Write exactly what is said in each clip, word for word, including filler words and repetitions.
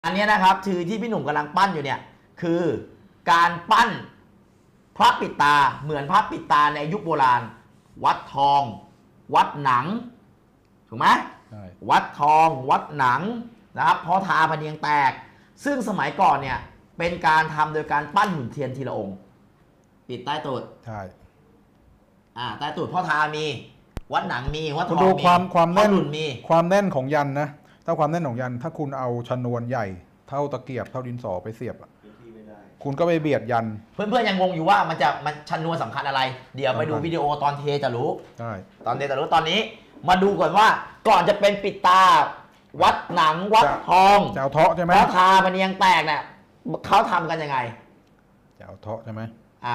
อันนี้นะครับคือที่พี่หนุ่มกำลังปั้นอยู่เนี่ยคือการปั้นพระปิดตาเหมือนพระปิดตาในยุคโบราณวัดทอง วัดหนังถูกไหมวัดทองวัดหนังนะครับพอทาพเนียงแตกซึ่งสมัยก่อนเนี่ยเป็นการทำโดยการปั้นหุ่นเทียนทีละองค์ปิดใต้ตูดใช่อ่าใต้ตูดพ่อทามีวัดหนังมีวัดทองมีความความแน่นมีความแน่นของยันนะถ้าความแน่นของยันถ้าคุณเอาชนวนใหญ่เท่าตะเกียบเท่าดินสอไปเสียบคุณก็ไปเบียดยันเพื่อนๆยังงงอยู่ว่ามันจะมันชนวนสำคัญอะไร เดี๋ยวไปดูวิดีโอตอนเทจะรู้ใช่ตอนเทจะรู้ตอนนี้มาดูก่อนว่าก่อนจะเป็นปิดตาวัดหนังวัดทองเจ้าเทาะใช่ไหมวัดทาพเนียงแตกเนี่ยเขาทำกันยังไงเจ้าเทาะใช่ไหมอ่า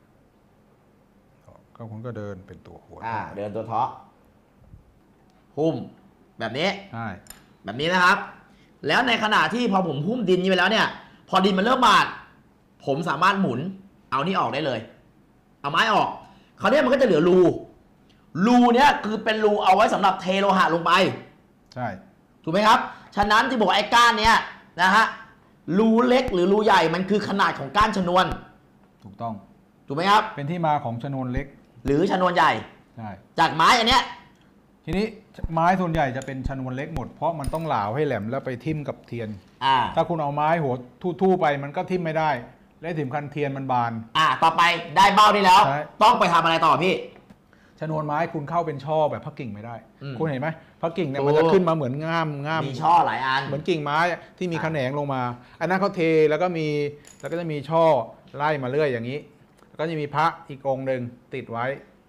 ก็คุณก็เดินเป็นตัวหัวอ่าเดินตัวเทาะหุ้มแบบนี้ใช่แบบนี้นะครับแล้วในขณะที่พอผมหุ้มดินนี้ไปแล้วเนี่ยพอดินมันเริ่มบาดผมสามารถหมุนเอานี่ออกได้เลยเอาไม้ออกคราวนี้มันก็จะเหลือรูรูเนี้ยคือเป็นรูเอาไว้สำหรับเทโลหะลงไปใช่ถูกไหมครับฉะนั้นที่บอกไอ้ก้านเนี้ยนะฮะรูเล็กหรือรูใหญ่มันคือขนาดของก้านชนวนถูกต้องถูกไหมครับเป็นที่มาของชนวนเล็กหรือชนวนใหญ่ใช่จากไม้อันเนี้ยทีนี้ไม้ส่วนใหญ่จะเป็นชนวนเล็กหมดเพราะมันต้องเหลาให้แหลมแล้วไปทิ่มกับเทียนถ้าคุณเอาไม้หัวทู่ๆไปมันก็ทิ่มไม่ได้และถิ่มคันเทียนมันบานอ่าต่อไปได้เบ้าได้แล้วต้องไปทำอะไรต่อพี่ชนวนไม้คุณเข้าเป็นช่อแบบพักกิ่งไม่ได้คุณเห็นไหมพักกิ่งเนี่ยมันจะขึ้นมาเหมือนง่ามง่ามมีช่อหลายอันเหมือนกิ่งไม้ที่มีแขนงลงมาอันนั้นเขาเทแล้วก็มีแล้วก็จะมีช่อไล่มาเรื่อยอย่างนี้แล้วก็จะมีพระอีกองค์หนึ่งติดไว้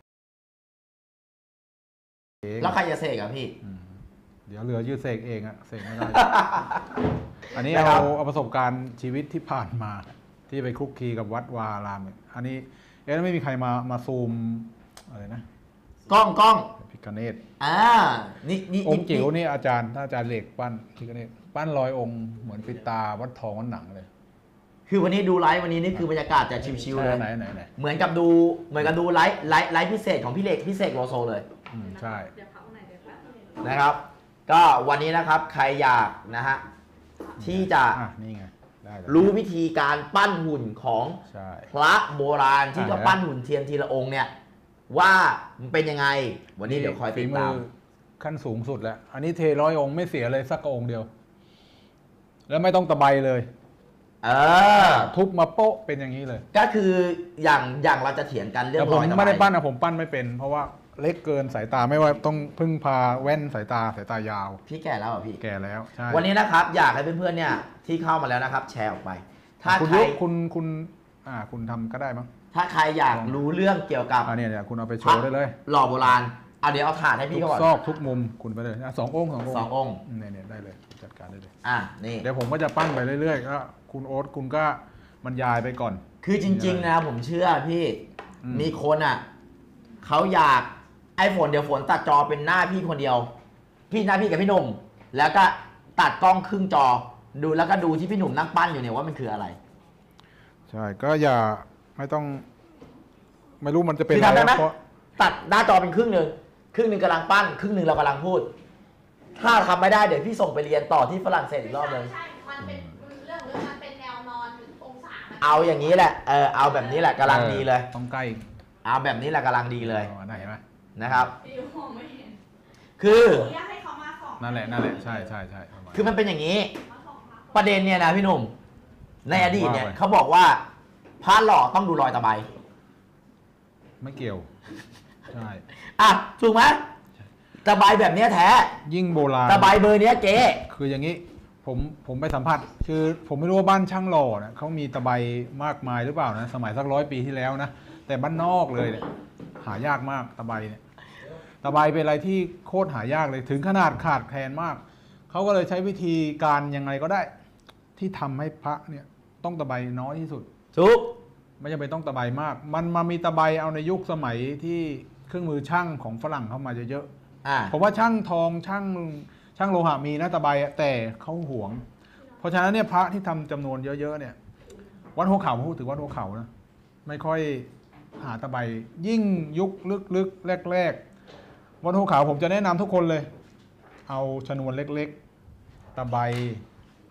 แล้วใครจะเสกอ่ะพี่เดี๋ยวเหลือยืดเสกเองอะเสกไม่ได้ อันนี้เอาเอาประสบการณ์ชีวิตที่ผ่านมาที่ไปคลุกคลีกับวัดวาอารามอันนี้เอ๊ะไม่มีใครมามาซูมอะไรนะกล้องกล้องพิฆเนศอ่านี่นี่องค์จิ๋วนี่อาจารย์ถ้าอาจารย์เหล็กปั้นพิฆเนศปั้นร้อยองค์เหมือนปิดตาวัดทองวัดหนังเลยคือวันนี้ดูไลฟ์วันนี้นี่คือบรรยากาศจะชิวๆเลยไหนไหนไหนเหมือนกับดูเหมือนกับดูไลฟ์ไลฟ์ไลฟ์พิเศษของพี่เหล็กพิเศษโลโซเลยใช่นะครับก็วันนี้นะครับใครอยากนะฮะที่จะนี่ไงรู้วิธีการปั้นหุ่นของพระโบราณที่เขาปั้นหุ่นเทียนทีละองค์เนี่ยว่ามันเป็นยังไงวันนี้เดี๋ยวคอยติดตามขั้นสูงสุดแล้วอันนี้เทร้อยองค์ไม่เสียเลยสักองค์เดียวแล้วไม่ต้องตะไบเลยเออทุบมาโป๊ะเป็นอย่างนี้เลยก็คืออย่างอย่างเราจะเถียงกันเรื่องรอยตะไบผมไม่ได้ปั้นนะผมปั้นไม่เป็นเพราะว่าเล็กเกินสายตาไม่ว่าต้องพึ่งพาแว่นสายตาสายตายาวพี่แก่แล้วเหรอพี่แก่แล้วใช่วันนี้นะครับอยากให้เพื่อนๆเนี่ยที่เข้ามาแล้วนะครับแชร์ออกไปถ้าใครคุณคุณอ่าคุณทำก็ได้มั้งถ้าใครอยากรู้เรื่องเกี่ยวกับอันนี้เนี่ยคุณเอาไปโชว์ได้เลยหล่อโบราณเอาเดี๋ยวเอาถาดให้พี่ก่อนซอกทุกมุมคุณไปเลยสององค์สององค์สององค์เนี่ยเนี่ยได้เลยจัดการได้เลยอ่ะนี่เดี๋ยวผมก็จะปั้นไปเรื่อยๆก็คุณโอ๊ตคุณก็บรรยายไปก่อนคือจริงๆนะผมเชื่อพี่มีคนอ่ะเขาอยากไอ้ฝนเดี๋ยวฝนตัดจอเป็นหน้าพี่คนเดียวพี่หน้าพี่กับพี่หนุ่มแล้วก็ตัดกล้องครึ่งจอดูแล้วก็ดูที่พี่หนุ่มนั่งปั้นอยู่เนี่ยว่ามันคืออะไรใช่ก็อย่าไม่ต้องไม่รู้มันจะเป็นอะไรเพราะตัดหน้าจอเป็นครึ่งหนึ่งครึ่งหนึ่งกำลังปั้นครึ่งหนึ่งเรากำลังพูดถ้าทำไม่ได้เดี๋ยวพี่ส่งไปเรียนต่อที่ฝรั่งเศสอีกรอบนึงใช่มันเป็นเรื่องเรื่องมันเป็นแนวนอนองศาเอาอย่างนี้แหละเออเอาแบบนี้แหละกำลังดีเลยต้องใกล้เอาแบบนี้แหละกำลังดีเลยไหนไหมนะครับคือนั่นแหละนั่นแหละใช่ใช่ใช่คือมันเป็นอย่างนี้ประเด็นเนี่ยนะพี่หนุ่มในอดีตเนี่ยเขาบอกว่าพระหล่อต้องดูรอยตะไบไม่เกี่ยวใช่อ่ะถูกไหมตะไบแบบนี้แท้ยิ่งโบราณตะไบเบอร์นี้เก๋คืออย่างนี้ผมผมไปสัมผัสคือผมไม่รู้ว่าบ้านช่างหล่อนะเขามีตะไบมากมายหรือเปล่านะสมัยสักร้อยปีที่แล้วนะแต่บ้านนอกเลยเนี่ยหายากมากตะไบเนี่ยตะไบเป็นอะไรที่โคตรหายากเลยถึงขนาดขาดแคลนมากเขาก็เลยใช้วิธีการยังไงก็ได้ที่ทำให้พระเนี่ยต้องตะไบน้อยที่สุดถูกไม่จำเป็นต้องตะไบมากมันมามีตะไบเอาในยุคสมัยที่เครื่องมือช่างของฝรั่งเข้ามาเยอะๆผมว่าช่างทองช่างช่างโลหะมีนะตะไบแต่เขาหวงเพราะฉะนั้นเนี่ยพระที่ทำจำนวนเยอะๆเนี่ยวัดหัวเข่าพูดถึงวัดหัวเข่านะไม่ค่อยหาตะไบยิ่งยุคลึกๆแรกๆวัดหัวเข่าผมจะแนะนำทุกคนเลยเอาชนวนเล็กๆตะไบ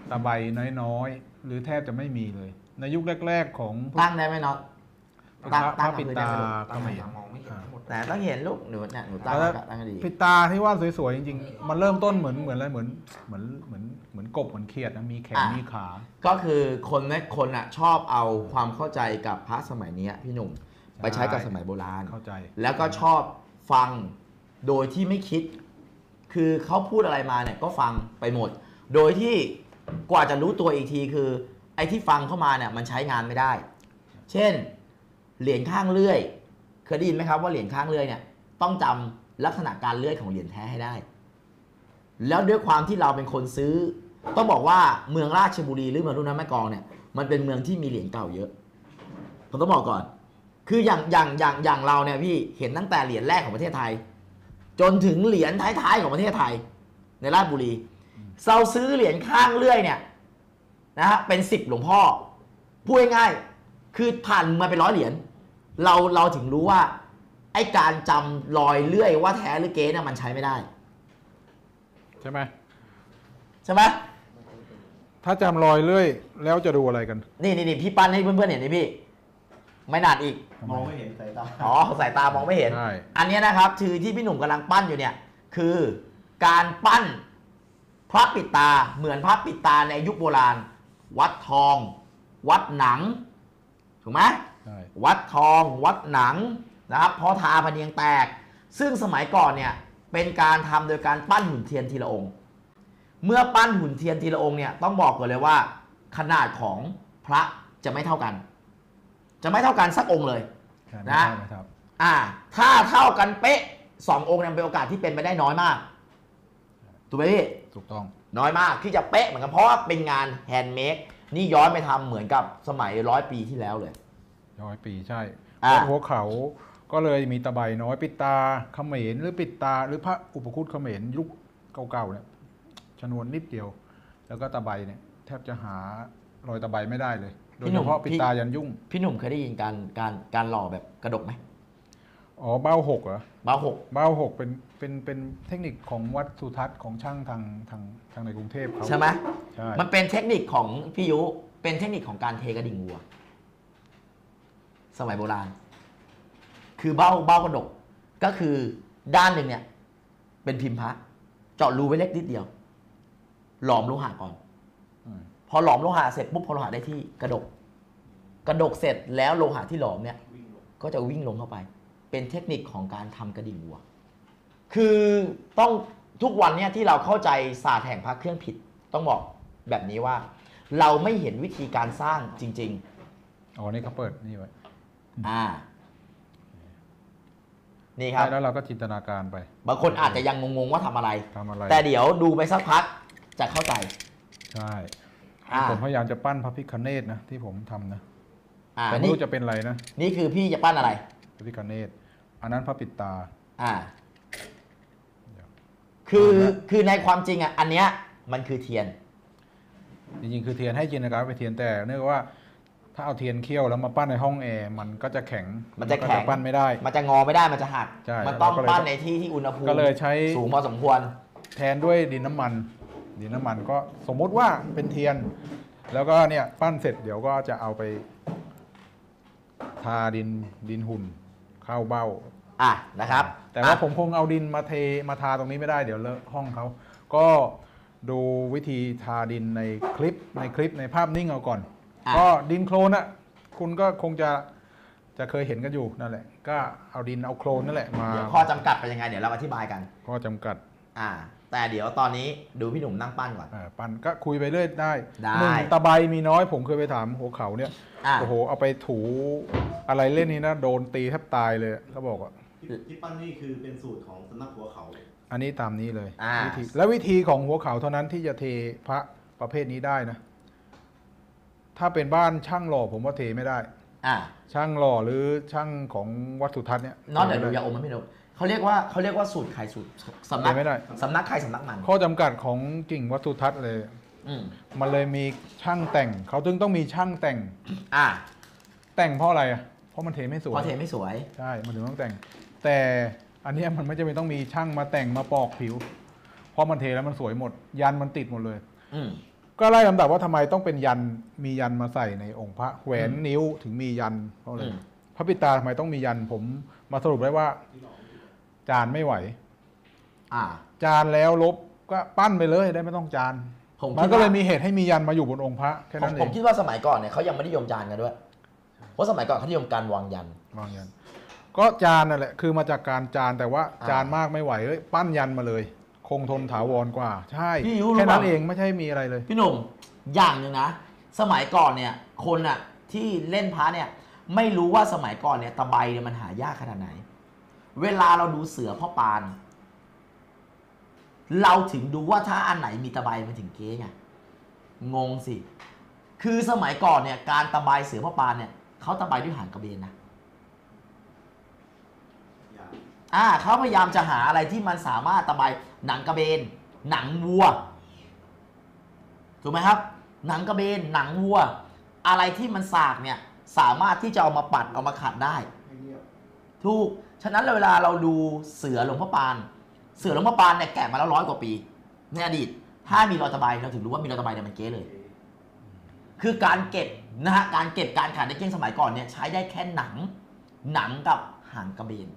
ตะไบน้อยๆหรือแทบจะไม่มีเลย ในยุคแรกๆของตั้งได้ไหมน็อตพระพระปิดตาตั้งเขมรมองไม่เห็นทั้งหมดแต่ต้องเห็นลูกหนูเนี่ยหนูตั้งแล้วตั้งให้ดีปิดตาที่ว่าสวยๆจริงๆ มันเริ่มต้นเหมือนเหมือนอะไรเหมือนเหมือนเหมือนเหมือนกบเหมือนเขียดนะมีแขนอ่ะมีขาก็คือคนเนี่ยคนอ่ะชอบเอาความเข้าใจกับพระสมัยเนี้ยพี่หนุ่มไปใช้กับสมัยโบราณเข้าใจแล้วก็ชอบฟังโดยที่ไม่คิด คือเขาพูดอะไรมาเนี่ยก็ฟังไปหมด โดยที่กว่าจะรู้ตัวอีกทีคือ ไอ้ที่ฟังเข้ามาเนี่ยมันใช้งานไม่ได้ เช่น เหรียญข้างเลื่อยเคยได้ยินไหมครับว่าเหรียญข้างเลื่อยเนี่ยต้องจำลักษณะการเลื่อยของเหรียญแท้ให้ได้ แล้วด้วยความที่เราเป็นคนซื้อ ต้องบอกว่าเมืองราชบุรีหรือเมืองรุ่นน้ำแม่กลองเนี่ยมันเป็นเมืองที่มีเหรียญเก่าเยอะผมต้องบอกก่อน คืออย่างอย่างอย่างอย่างเราเนี่ยพี่เห็นตั้งแต่เหรียญแรกของประเทศไทย จนถึงเหรียญท้ายๆของประเทศไทย ในราชบุรีเราซื้อเหรียญข้างเลื่อยเนี่ยนะฮะเป็นสิบหลวงพ่อพูดง่ายๆคือผ่านมาเป็นร้อยเหรียญเราเราถึงรู้ว่าไอ้การจำรอยเลื่อยว่าแท้หรือเก๊เนี่ยมันใช้ไม่ได้ใช่ไหมใช่ไหมถ้าจำรอยเลื่อยแล้วจะดูอะไรกันนี่นี่นี่พี่ปั้นให้เพื่อนๆเห็นนี่พี่ ไม่นานอีกมองไม่เห็นสายตาอ๋อสายตามองไม่เห็นใช่อันเนี้ยนะครับคือที่พี่หนุ่มกำลังปั้นอยู่เนี่ยคือการปั้นพระปิดตาเหมือนพระปิดตาในยุคโบราณ วัดทอง วัดหนังถูกไหมใช่วัดทองวัดหนังนะครับพอทาพะเนียงแตก ซึ่งสมัยก่อนเนี่ยเป็นการทำโดยการปั้นหุ่นเทียนทีละองค์ เมื่อปั้นหุ่นเทียนทีละองค์เนี่ยต้องบอกก่อนเลยว่า ขนาดของพระจะไม่เท่ากัน จะไม่เท่ากันสักองค์เลยใช่นะไม่เท่าอ่าถ้าเท่ากันเป๊ะสององค์เนี่ยเป็นโอกาสที่เป็นไปได้น้อยมากถูกไหมพี่ถูกต้องน้อยมากที่จะเป๊ะเหมือนกันเพราะว่าเป็นงานแฮนด์เมดนี่ย้อนไปทำเหมือนกับสมัยร้อยปีที่แล้วเลยร้อยปีใช่อ่าวัดหัวเขาก็เลยมีตะไบน้อยปิดตาเขมรหรือปิดตาหรือพระอุปคุตเขมรยุคเก่าๆเนี่ยชนวนนิดเดียว แล้วก็ตะไบเนี่ยแทบจะหารอยตะไบไม่ได้เลย โดยเฉพาะปิดตายันยุ่งพี่หนุ่มเคยได้ยินการการการหล่อแบบกระดกไหมอ๋อเบ้าหกเหรอบ้าหกเบ้าหกเป็นเป็นเป็นเทคนิคของวัดสุทัศน์ของช่างทางทางทางในกรุงเทพเขาใช่ไหมใช่มันเป็นเทคนิคของพี่ยุเป็นเทคนิคของการเทกระดิ่งวัว สมัยโบราณ คือเบ้าเบ้ากระดก ก็คือด้านหนึ่งเนี่ย เป็นพิมพ์พระเจาะรูไว้เล็กนิดเดียว หลอมโลหะก่อนอืมพอหลอมโลหะเสร็จปุ๊บพอโลหะได้ที่กระดก กระดกเสร็จแล้วโลหะที่หลอมเนี่ย ก็จะวิ่งลงเข้าไป เป็นเทคนิคของการทำกระดิ่งวัว คือต้องทุกวันเนี่ยที่เราเข้าใจศาสตร์แห่งพระเครื่องผิด ต้องบอกแบบนี้ว่า เราไม่เห็นวิธีการสร้างจริงอ๋อนี่เขาเปิดนี่ไว้ๆ อ่า นี่ครับใช่แล้วเราก็จินตนาการไปบางคนอาจจะยังงงๆว่าทำอะไรทำอะไรแต่เดี๋ยวดูไปสักพักจะเข้าใจใช่อ่าผมพยายามจะปั้นพระพิฆเนศนะที่ผมทำนะอ่าแต่ไม่นี่รู้จะเป็นอะไรนะนี่คือพี่จะปั้นอะไรพระพิฆเนศอันนั้นพระปิดตาอ่าเดี๋ยวคือคือในความจริงอ่ะ อันเนี้ยมันคือเทียนจริงๆคือเทียนให้จินตนาการไปเทียนแต่เนื่องจากว่า ถ้าเอาเทียนเคี่ยวแล้วมาปั้นในห้องแอร์มันก็จะแข็งมันจะแข็งก็ปั้นไม่ได้มันจะงอไม่ได้มันจะหักใช่มันต้องเราก็เลยปั้นในที่ที่อุณหภูมิก็เลยใช้สูงพอสมควรแทนด้วยดินน้ำมัน ดินน้ำมันก็สมมุติว่าเป็นเทียน แล้วก็เนี่ยปั้นเสร็จเดี๋ยวก็จะเอาไป ทาดินดินหุ่นเข้าเบ้าอ่ะนะครับแต่ว่าอ่ะผมคงเอาดินมาเทมาทาตรงนี้ไม่ได้เดี๋ยวเลอะห้องเขาก็ดูวิธีทาดินในคลิปในคลิปในภาพนิ่งเอาก่อนอ่ะก็ดินโคลนอ่ะคุณก็คงจะจะเคยเห็นกันอยู่นั่นแหละ ก็เอาดินเอาโคลนนั่นแหละมาเดี๋ยวข้อจำกัดเป็นยังไง เดี๋ยวเราอธิบายกันข้อจำกัดอ่า แต่เดี๋ยวตอนนี้ดูพี่หนุ่มนั่งปั้นก่อนอ่าปั้นก็คุยไปเรื่อยได้ได้หนึ่งตะไบมีน้อยผมเคยไปถามหัวเขาเนี่ยอ่ะโอ้โหเอาไปถูอะไรเล่นนี่นะโดนตีแทบตายเลยเขาบอกว่าที่ปั้นนี่คือเป็นสูตรของสำนักหัวเขาอันนี้ตามนี้เลยอ่าวิธีแล้ววิธีของหัวเขาเท่านั้นที่จะเทพระประเภทนี้ได้นะ ถ้าเป็นบ้านช่างหล่อผมว่าเทไม่ได้อ่ะช่างหล่อหรือช่างของวัดสุทัศน์เนี่ยน้องเดี๋ยวทดูไม่ยาได้อมมันไม่รู้เขาเรียกว่าเขาเรียกว่าสูตรใครสูตรสำนักเทไม่ได้สำนักใครสำนักมันข้อจำกัดของกิ่งวัดสุทัศน์เลยอืมมันเลยมีช่างแต่ง เขาจึงต้องมีช่างแต่งอ่ะแต่งเพราะอะไรอ่ะเพราะมันเทไม่สวเพยราะเทไม่สวยใช่มันถึงต้องแต่ง แต่อันเนี้ยมันไม่จำเป็นต้องมีช่างมาแต่งมาปอกผิว เพราะมันเทแล้วมันสวยหมด ยันมันติดหมดเลยอืมก็ไล่ลำดับว่าทำไมต้องเป็นยันมียันมาใส่ในองค์พระแหวนนิ้วถึงมียันเพราะอะไรพระปิตาทำไมต้องมียันผมมาสรุปได้ว่า จานไม่ไหวอ่าจานแล้วลบก็ปั้นไปเลยได้ไม่ต้องจานมันก็เลยมีเหตุให้มียันมาอยู่บนองค์พระแค่นั้นเองผมคิดว่าสมัยก่อนเนี่ยเขายังไม่นิยมจานกันด้วย เพราะสมัยก่อนเขานิยมการวางยันวางยัน ก็จานนั่นแหละคือมาจากการจานแต่ว่าจานมากไม่ไหวเอ้ยปั้นยันมาเลย คงทนถาวรกว่า ใช่แค่นั้นเองไม่ใช่มีอะไรเลยพี่หนุ่มอย่างหนึ่งนะสมัยก่อนเนี่ยคนอะที่เล่นพระเนี่ยไม่รู้ว่าสมัยก่อนเนี่ยตะไบเนี่ยมันหายากขนาดไหน เวลาเราดูเสือพ่อปานเราถึงดูว่าถ้าอันไหนมีตะไบมันถึงเก๊ไงงงสิคือสมัยก่อนเนี่ยการตะไบเสือพ่อปานเนี่ยเขาตะไบด้วยหางกระเบนนะอ่าเขาพยายามจะหาอะไรที่มันสามารถตะไบหนังกระเบนหนังวัวถูกไหมครับหนังกระเบนหนังวัวอะไรที่มันสากเนี่ยสามารถที่จะเอามาปัดเอามาขัดได้ถูกฉะนั้นเวลาเราดูเสือหลวงพ่อปานเสือหลวงพ่อปานเนี่ยแกะมาแล้วร้อยกว่าปีในอดีตถ้ามีรอยตะไบเราถึงรู้ว่ามีรอยตะไบเนี่ยมันเก๊เลยคือการเก็บนะฮะการเก็บการขัดในเก้งสมัยก่อนเนี่ยใช้ได้แค่หนังหนังกับหางกระเบน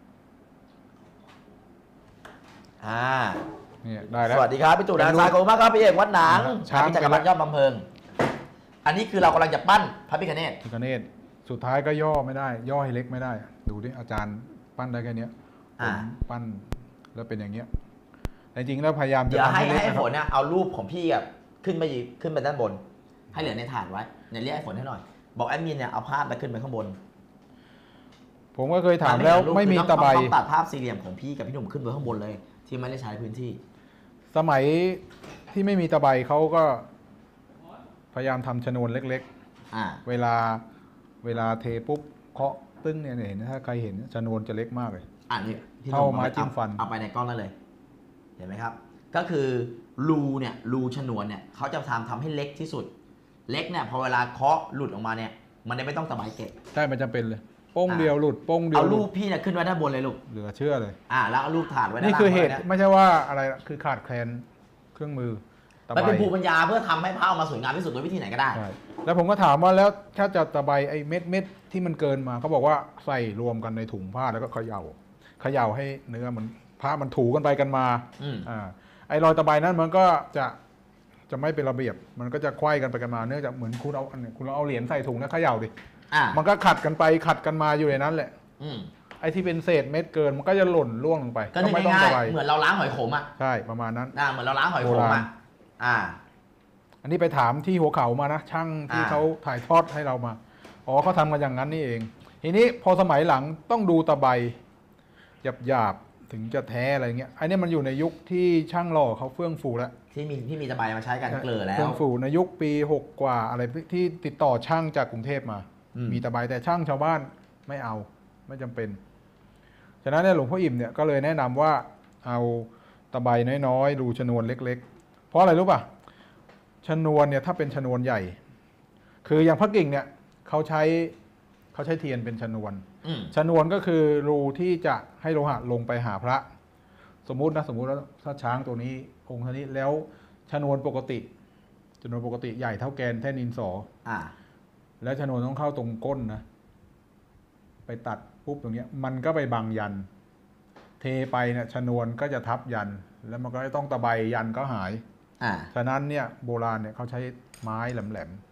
อ่าเนี่ยได้แล้วสวัสดีครับพี่ตู่นะสายโกมากครับพี่เอกวัดหนังช้างจักรพรรดิยอดบำเพ็งอันนี้คือเรากำลังจะปั้นพระพิฆเนศพิฆเนศสุดท้ายก็ย่อไม่ได้ ย่อให้เล็กไม่ได้ดูดิอาจารย์ปั้นได้แค่นี้ผมปั้นแล้วเป็นอย่างเงี้ยแต่จริงแล้วพยายามจะทำให้เล็กให้ฝนเนี่ยเอารูปของพี่อ่ะขึ้นไปขึ้นไปด้านบนให้เหลือในถาดไว้เนี่ยเรียกไอ้ฝนให้หน่อยบอกแอดมินเนี่ยเอาภาพไปขึ้นไปข้างบนผมก็เคยถามแล้วไม่มีตะไบต้องตัดภาพสี่เหลี่ยมของพี่กับพี่หนุ่มขึ้นไปข้างบนเลยที่ไม่ได้ใช้พื้นที่สมัยที่ไม่มีตะไบเขาก็พยายามทำชนวนเล็กๆเวลาเวลาเทปุ๊บเคาะตึ้งเนี่ยเห็นถ้าใครเห็นชนวนจะเล็กมากเลยอ่านี่เท่าไม้จิ้มฟันเอาไปในกล้องได้เลยเห็นไหมครับก็คือรูเนี่ยรูชนวนเนี่ยเขาจะทำทำให้เล็กที่สุดเล็กเนี่ยพอเวลาเคาะหลุดออกมาเนี่ยมันไม่ต้องตะไบเก็บใช่มันจำเป็นเลยโป้งเดียวหลุดโป้งเดียวเอารูปพี่เนี่ยขึ้นไว้ด้านบนเลยลูกเหลือเชื่อเลยอ่าแล้วเอารูปถาดไว้นี่คือเหตุไม่ใช่ว่าอะไรคือขาดแคลนเครื่องมือมันเป็นภูมิปัญญาเพื่อทำให้ผ้าออกมาสวยงามที่สุดโดยวิธีไหนก็ได้แล้วผมก็ถามว่าแล้วถ้าจะตะไบไอ้เม็ดเม็ดที่มันเกินมาเขาบอกว่าใส่รวมกันในถุงผ้าแล้วก็เขย่าเขย่าให้เนื้อมันผ้ามันถูกันไปกันมาอ่าไอ้รอยตะไบนั้นมันก็จะจะไม่เป็นระเบียบมันก็จะไขว้กันไปกันมาเนื่องจากเหมือนคุณเอาคุณเอาเหรียญใส่ถุงแล้วเขย่าดิมันก็ขัดกันไปขัดกันมาอยู่ในนั้นแหละไอ้ที่เป็นเศษเม็ดเกินมันก็จะหล่นร่วงลงไปก็ไม่ต้องตะไบเหมือนเราล้างหอยขมอ่ะใช่ประมาณนั้นอ่าเหมือนเราล้างหอยขมอ่ะอ่าอันนี้ไปถามที่หัวเขามานะช่างที่เขาถ่ายทอดให้เรามาอ๋อเขาทำกันอย่างนั้นนี่เองทีนี้พอสมัยหลังต้องดูตะไบหยาบหยาบถึงจะแท้อะไรเงี้ยอันนี้มันอยู่ในยุคที่ช่างหล่อเขาเฟื่องฟูแล้วที่มีที่มีตะไบมาใช้กันเกลือแล้วเฟื่องฟูในยุคปีหกกว่าอะไรที่ติดต่อช่างจากกรุงเทพมามีตะไบแต่ช่างชาวบ้านไม่เอาไม่จำเป็นฉะนั้นเนี่ยหลวงพ่ออิ่มเนี่ยก็เลยแนะนำว่าเอาตะไบน้อยๆดูชนวนเล็กๆเพราะอะไรรู้ป่ะชนวนเนี่ยถ้าเป็นชนวนใหญ่คืออย่างพระกิ่งเนี่ยเขาใช้เขาใช้เทียนเป็นชนวนชนวนก็คือรูที่จะให้โลหะลงไปหาพระสมมุตินะสมมุติว่าถ้าช้างตัวนี้องค์นี้แล้วชนวนปกติชนวนปกติใหญ่เท่าแกนแท่นดินสออ่าแล้วชนวนต้องเข้าตรงก้นนะไปตัดปุ๊บตรงนี้มันก็ไปบังยันเทไปเนี่ยชนวนก็จะทับยันแล้วมันก็ต้องตะไบยันก็หายฉะนั้นเนี่ยโบราณเนี่ยเขาใช้ไม้แหลม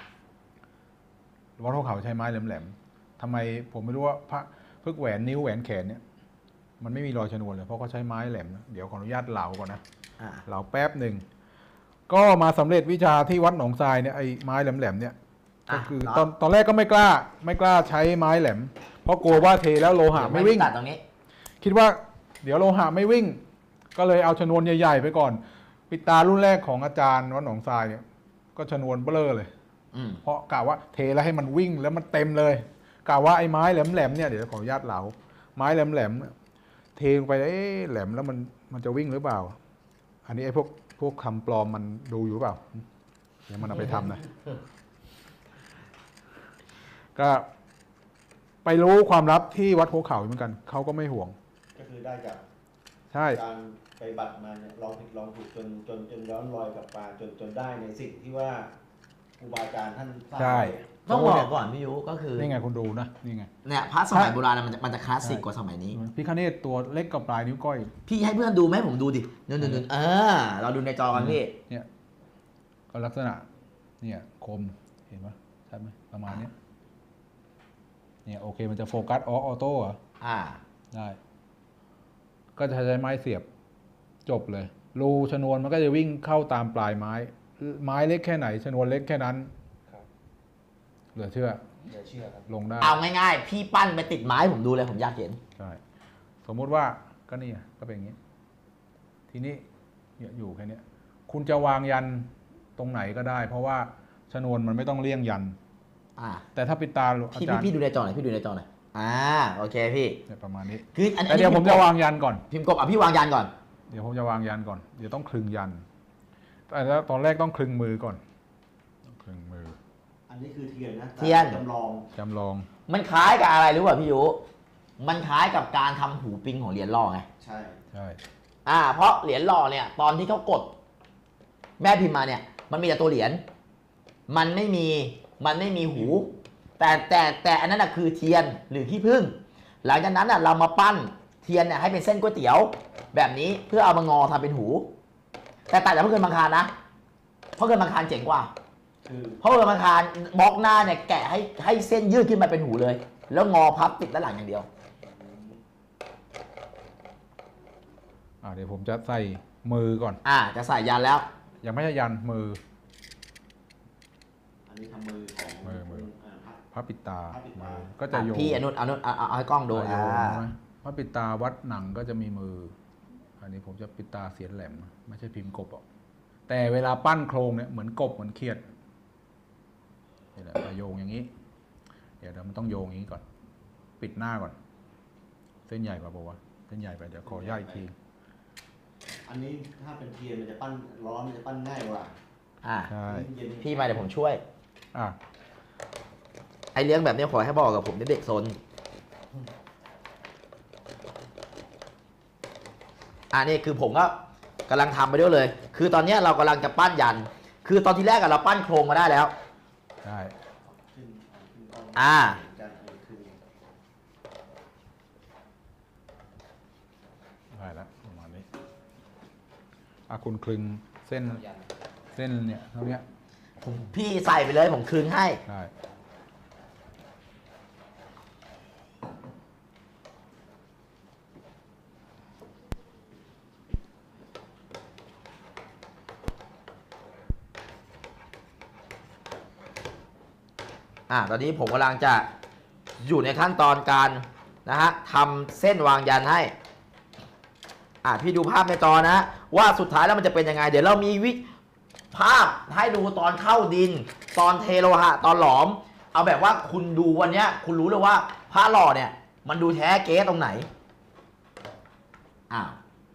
ๆวัดเขาใช้ไม้แหลมๆทำไมผมไม่รู้ว่าพระพึกแหวนนิ้วแหวนแขนเนี่ยมันไม่มีรอยชนวนเลยเพราะเขาใช้ไม้แหลมเดี๋ยวขออนุญาตเหลาก่อนนะเหลาแป๊บหนึ่งก็มาสำเร็จวิชาที่วัดหนองทรายเนี่ยไอ้ไม้แหลมๆเนี่ยก็คือตอนตอนแรกก็ไม่กล้าไม่กล้าใช้ไม้แหลมเพราะกลัวว่าเทแล้วโลหะไม่วิ่งตรงนี้คิดว่าเดี๋ยวโลหะไม่วิ่งก็เลยเอาชนวนใหญ่ๆไปก่อนปิดตารุ่นแรกของอาจารย์วัดหนองทรายเนี่ยก็ชนวนเบ้อเลยเพราะกะว่าเทแล้วให้มันวิ่งแล้วมันเต็มเลยกะว่าไอ้ไม้แหลมๆเนี่ยเดี๋ยวขออนุญาตเหลาไม้แหลมๆเทลงไปเอ๊ะแหลมแล้วมันมันจะวิ่งหรือเปล่าอันนี้ไอ้พวกพวกคำปลอมมันดูอยู่เปล่าเดี๋ยวมันเอาไปทำนะก็ไปรู้ความลับที่วัดโพเขาเหมือนกันเขาก็ไม่ห่วงก็คือได้จากใช่การไปบัตรมาเนี่ยลองผิดลองถูกจนจนจนย้อนรอยกลับมาจนจนได้ในสิ่งที่ว่าครูบาอาจารย์ท่านสร้างใช่ไว้ต้องบอกก่อนพี่ยุก็คือนี่ไงคุณดูนะนี่ไงเนี่ยพระสมัยโบราณมันจะมันจะคลาสสิกกว่าสมัยนี้พิฆเนศตัวเล็กกับปลายนิ้วก้อยพี่ให้เพื่อนดูไหมผมดูดินู่นๆๆเออเราดูในจอกันพี่เนี่ยก็ลักษณะเนี่ยคมเห็นปะใช่ไหมประมาณเนี้ยเนี่ยโอเคมันจะโฟกัสออโต้อะอ่าได้ ก็จะใช้ไม้เสียบจบเลย รูชนวนมันก็จะวิ่งเข้าตามปลายไม้ ไม้เล็กแค่ไหนชนวนเล็กแค่นั้นครับเหลือเชื่อเดี๋ยวเชื่อครับลงได้เอาง่ายๆ พี่ปั้นไปติดไม้ผมดูเลยผมอยากเห็นใช่สมมุติว่าก็นี่ไงก็เป็นอย่างนี้ ทีนี้เนี่ยอยู่แค่เนี้ยคุณจะวางยันตรงไหนก็ได้ เพราะว่าชนวนมันไม่ต้องเลี่ยงยันอ่าแต่ถ้าปิดตาอาพี่จารย์พี่พี่ดูในจอหน่อยพี่ดูในจอหน่อยอ่าโอเคพี่เนี่ยประมาณนี้คืออันแต่เดี๋ยวผมจะวางยันก่อนพิมพ์กบอ่ะพี่วางยันก่อนเดี๋ยวผมจะวางยันก่อน เดี๋ยวต้องคลึงยัน แต่แล้วตอนแรกต้องคลึงมือก่อนต้องคลึงมืออันนี้คือเทียนนะเทียนจำลองจำลองมันคล้ายกับอะไรรู้ป่ะพี่ยุมันคล้ายกับการทำหูปิงของเหรียญหล่อไงใช่ใช่อ่า เพราะเหรียญหล่อเนี่ย ตอนที่เขากด แม่พิมพ์มาเนี่ย มันมีแต่ตัวเหรียญ มันไม่มี มันไม่มีหู แต่แต่แต่อันนั้นนะคือเทียนหรือขี้ผึ้ง หลังจากนั้นน่ะเรามาปั้นเทียนเนี่ยให้เป็นเส้นก๋วยเตี๋ยว แบบนี้เพื่อเอามางอทำเป็นหู แต่ต่างจากพระเกินบางคารนะพระเกินบางคารเจ๋งกว่าคือเพราะเกินบางคารบล็อกหน้าเนี่ยแกะให้ให้เส้นยืดขึ้นมาเป็นหูเลย แล้วงอพับติดด้านหลังอย่างเดียวอ่าเดี๋ยวผมจะใส่มือก่อนอ่าจะใส่ยันแล้วยังไม่ใช่ยันมืออันนี้ทำมือของมือมือาพระพระปิดตาพระปิดตามือก็จะโยงพี่อนุนอนุนเอาเอาเอาให้กล้องดูจะโยอ่างใช่ไหมพระปิดตาวัดหนังก็จะมีมือ อันนี้ผมจะปิดตาเสียนแหลมไม่ใช่พิมพ์กบหรอกแต่เวลาปั้นโครงเนี่ยเหมือนกบเหมือนเขียดนี่แหละจะโยงอย่างนี้ เดี๋ยวเดี๋ยวมันต้องโยงอย่างนี้ก่อน ปิดหน้าก่อน เส้นใหญ่กว่าปะวะเส้นใหญ่ไปเดี๋ยวขอย่าตอีกทีอันนี้ถ้าเป็นเทียนมันจะปั้นร้อนมันจะปั้นง่ายกว่าอ่าใช่เย็นพี่มาเดี๋ยวผมช่วยอ่ะไอเลี้ยงแบบนี้ขอให้บอกกับผมเด็กซนอ่านี่คือผมก็กำลังทำไปด้วยเลย คือตอนนี้เรากำลังจะปั้นยัน คือตอนที่แรกอะเราปั้นโครงมาได้แล้วได้ขึ้นขึ้นกล้องอ่าจะเอาขึ้นได้แล้วประมาณนี้อ่ะคุณคลึงเส้นยันเส้นเนี่ยเท่านี้ผมพี่ใส่ไปเลยผมคืนให้ได้อ่าตอนนี้ผมกำลังจะอยู่ในขั้นตอนการนะฮะทำเส้นวางยันให้อ่าพี่ดูภาพในจอนะ ว่าสุดท้ายแล้วมันจะเป็นยังไง เดี๋ยวเรามีวิภาพให้ดูตอนเข้าดิน ตอนเทโลหะตอนหลอม เอาแบบว่าคุณดูวันเนี้ยคุณรู้เลยว่าผ้าหล่อเนี่ยมันดูแท้เก๊ตรงไหนอ้าว